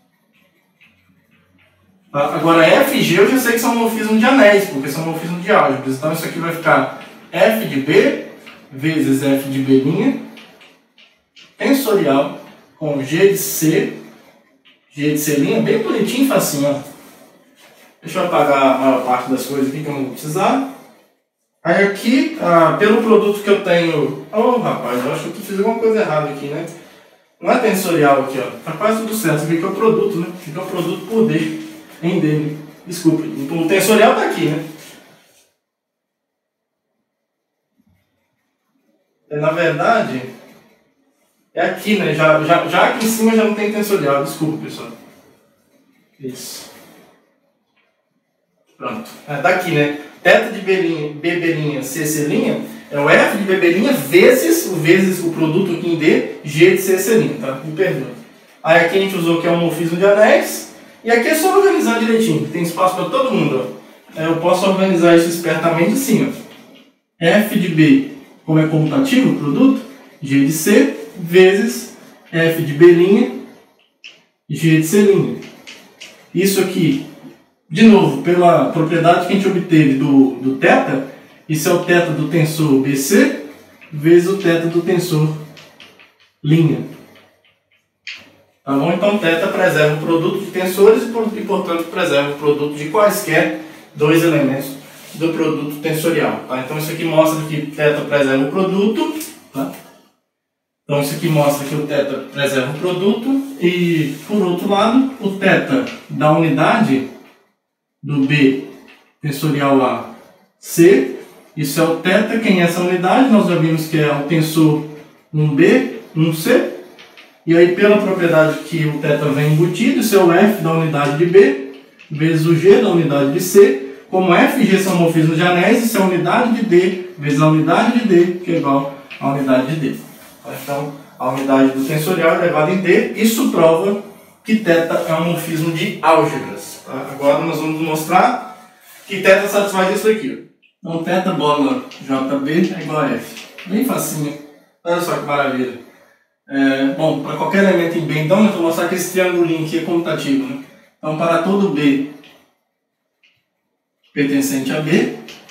Tá? Agora F e G eu já sei que são morfismos de anéis, porque são morfismos de álgebras. Então isso aqui vai ficar F de B vezes F de B', tensorial com G de C, G de C', bem bonitinho e facinho, ó. Deixa eu apagar a maior parte das coisas aqui que eu não vou precisar. Aí aqui, ah, pelo produto que eu tenho... Oh, rapaz, eu acho que eu fiz alguma coisa errada aqui, né? Não é tensorial aqui, ó. Tá quase tudo certo. Isso aqui é o produto, né? Isso aqui é o produto por D, em D. Desculpa. O tensorial tá aqui, né? Na verdade, é aqui, né? Já, já, já aqui em cima já não tem tensorial. Desculpa, pessoal. Isso. Pronto. É daqui, né? θ de B', B', C, C' é o F de B' vezes o vezes o produto aqui em D, G de C, C', tá? Me perdoa. Aí aqui a gente usou que é um morfismo de anéis. E aqui é só organizar direitinho. Tem espaço para todo mundo, ó. Eu posso organizar isso espertamente assim, ó. F de B, como é comutativo o produto, G de C vezes F de B', G de C'. Isso aqui, de novo, pela propriedade que a gente obteve do, do θ, isso é o θ do tensor B C vezes o θ do tensor linha. Tá bom? Então, θ preserva o produto de tensores e, portanto, preserva o produto de quaisquer dois elementos do produto tensorial. Tá? Então, isso aqui mostra que θ preserva o produto. Tá? Então, isso aqui mostra que o θ preserva o produto. E, por outro lado, o θ da unidade do B tensorial a C, isso é o θ, quem é essa unidade? Nós já vimos que é o tensor um B, um C. E aí, pela propriedade que o θ vem embutido, isso é o F da unidade de B, vezes o G da unidade de C. Como F e G são morfismos de anéis, isso é a unidade de D, vezes a unidade de D, que é igual à unidade de D. Então, a unidade do tensorial é elevada em D. Isso prova que θ é um morfismo de álgebras. Tá? Agora nós vamos mostrar que θ satisfaz isso daqui. Então, θ bola J B é igual a F. Bem facinho. Olha só que maravilha. É, bom, para qualquer elemento em B, então, eu vou mostrar que esse triangulinho aqui é comutativo. Né? Então, para todo B pertencente a B,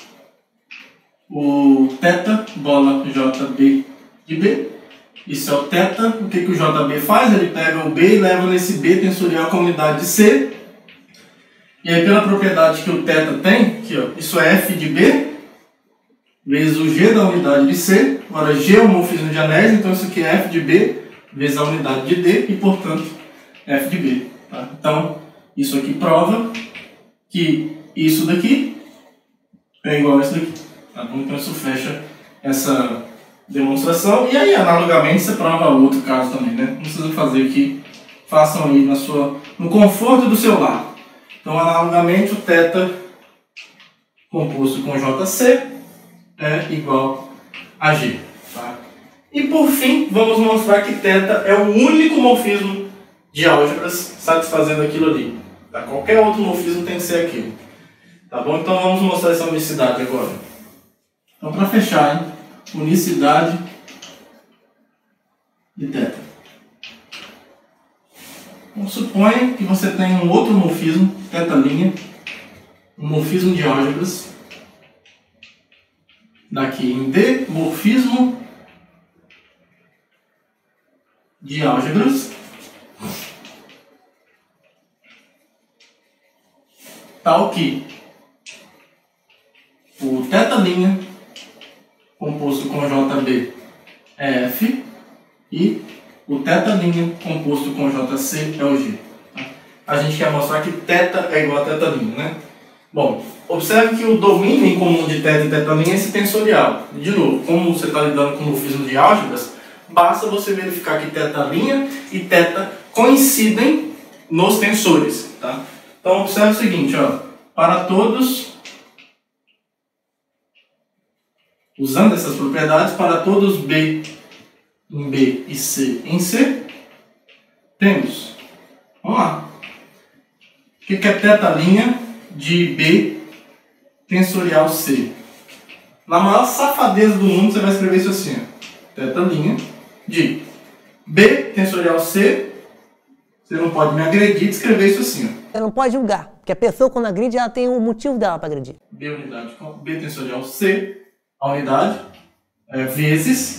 o θ bola J B de B, isso é o θ. O que, que o J B faz? Ele pega o B e leva nesse B tensorial com a unidade de C. E aí, pela propriedade que o θ tem, aqui, ó, isso é F de B, vezes o G da unidade de C. Agora, G é um morfismo de anéis, então isso aqui é F de B, vezes a unidade de D, e, portanto, F de B. Tá? Então, isso aqui prova que isso daqui é igual a isso daqui. Tá bom? Então isso fecha essa demonstração. E aí, analogamente, você prova outro caso também, né? Não precisa fazer aqui. Façam aí na sua, no conforto do seu lar. Então, analogamente, o θ composto com J C é igual a G. Tá? E por fim, vamos mostrar que θ é o único morfismo de álgebras satisfazendo aquilo ali. Tá? Qualquer outro morfismo tem que ser aquilo. Tá bom? Então vamos mostrar essa unicidade agora. Então, para fechar, hein? Unicidade de θ. Então, suponha que você tem um outro morfismo, θ', um morfismo de álgebras, daqui em D, morfismo de álgebras, tal que o θ' composto com J B é F e o θ' composto com J C é o G. A gente quer mostrar que θ é igual a θ', né? Bom, observe que o domínio em comum de θ e θ' é esse tensorial. De novo, como você está lidando com o morfismo de álgebras, basta você verificar que θ' e θ coincidem nos tensores. Tá? Então, observe o seguinte, ó, para todos, usando essas propriedades, para todos B em B e C em C, temos, vamos lá, o que é θ' de B tensorial C? Na maior safadeza do mundo você vai escrever isso assim, ó, θ' de B tensorial C, você não pode me agredir de escrever isso assim, ó. Você não pode julgar, porque a pessoa quando agride, ela tem um motivo dela para agredir. B unidade com B tensorial C, a unidade, é, vezes,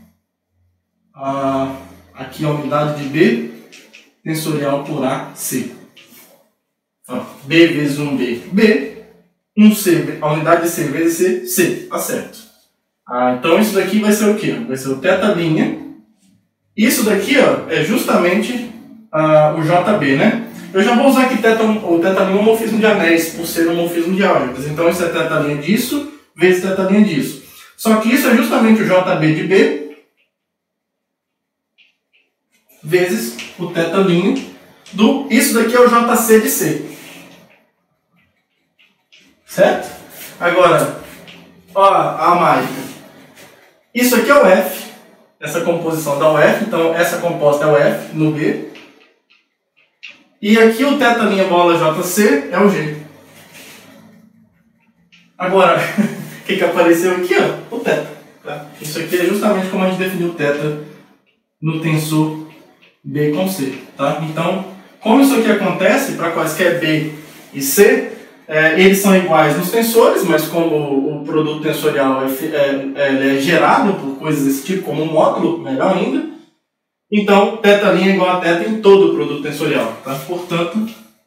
a, aqui a unidade de B tensorial por A, C. Ó, B vezes um B, B, um C, a unidade de C vezes C, C, tá certo. Ah, então isso daqui vai ser o quê? Vai ser o θ'. Isso daqui, ó, é justamente ah, o J B, né? Eu já vou usar aqui θ, o θ' é um morfismo de anéis, por ser um morfismo de álgebras. Então isso é θ' disso, vezes θ' disso. Só que isso é justamente o J B de B, vezes o θ' do... Isso daqui é o J C de C. Certo? Agora, ó a mágica. Isso aqui é o F, essa composição dá o F, então essa composta é o F no B. E aqui o θ' bola J C é o G. Agora, o que, que apareceu aqui? Ó? O θ. Tá? Isso aqui é justamente como a gente definiu o θ no tensor B com C. Tá? Então, como isso aqui acontece para quaisquer B e C, é, eles são iguais nos tensores, mas como o, o produto tensorial é, é, é gerado por coisas desse tipo, como um módulo, melhor ainda, então θ' é igual a θ em todo o produto tensorial. Tá? Portanto,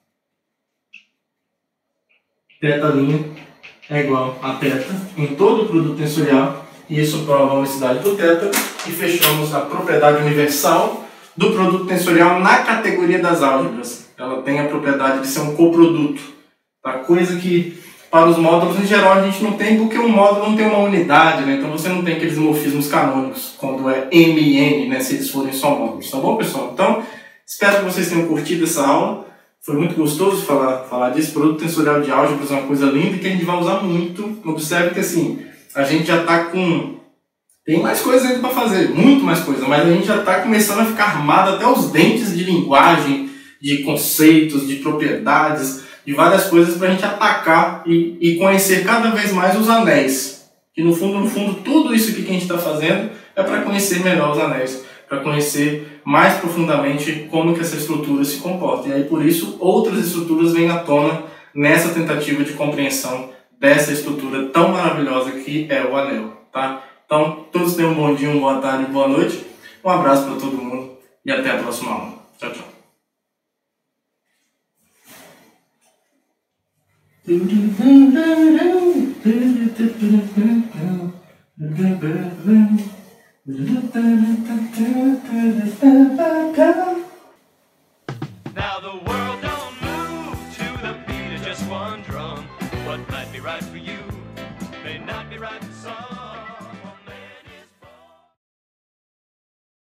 θ' é igual a θ em todo o produto tensorial, e isso prova a unicidade do θ, e fechamos a propriedade universal do produto tensorial na categoria das álgebras. Ela tem a propriedade de ser um coproduto. Tá? Coisa que para os módulos em geral a gente não tem, porque um módulo não tem uma unidade, né? Então você não tem aqueles morfismos canônicos quando é M e N, né? Se eles forem só módulos, tá bom, pessoal? Então, espero que vocês tenham curtido essa aula. Foi muito gostoso falar, falar disso. Produto tensorial de álgebras é uma coisa linda e que a gente vai usar muito. Observe que assim, a gente já está com... Tem mais coisas ainda para fazer, muito mais coisa, mas a gente já está começando a ficar armado até os dentes de linguagem, de conceitos, de propriedades, de várias coisas para a gente atacar e, e conhecer cada vez mais os anéis. Que no fundo, no fundo, tudo isso aqui que a gente está fazendo é para conhecer melhor os anéis, para conhecer mais profundamente como que essa estrutura se comporta. E aí, por isso, outras estruturas vêm à tona nessa tentativa de compreensão dessa estrutura tão maravilhosa que é o anel. Tá? Então, todos tenham um bom dia, uma boa tarde, boa noite. Um abraço para todo mundo e até a próxima aula. Tchau, tchau. Now the world don't move to the beat of just one What might be right for you may not be right for some.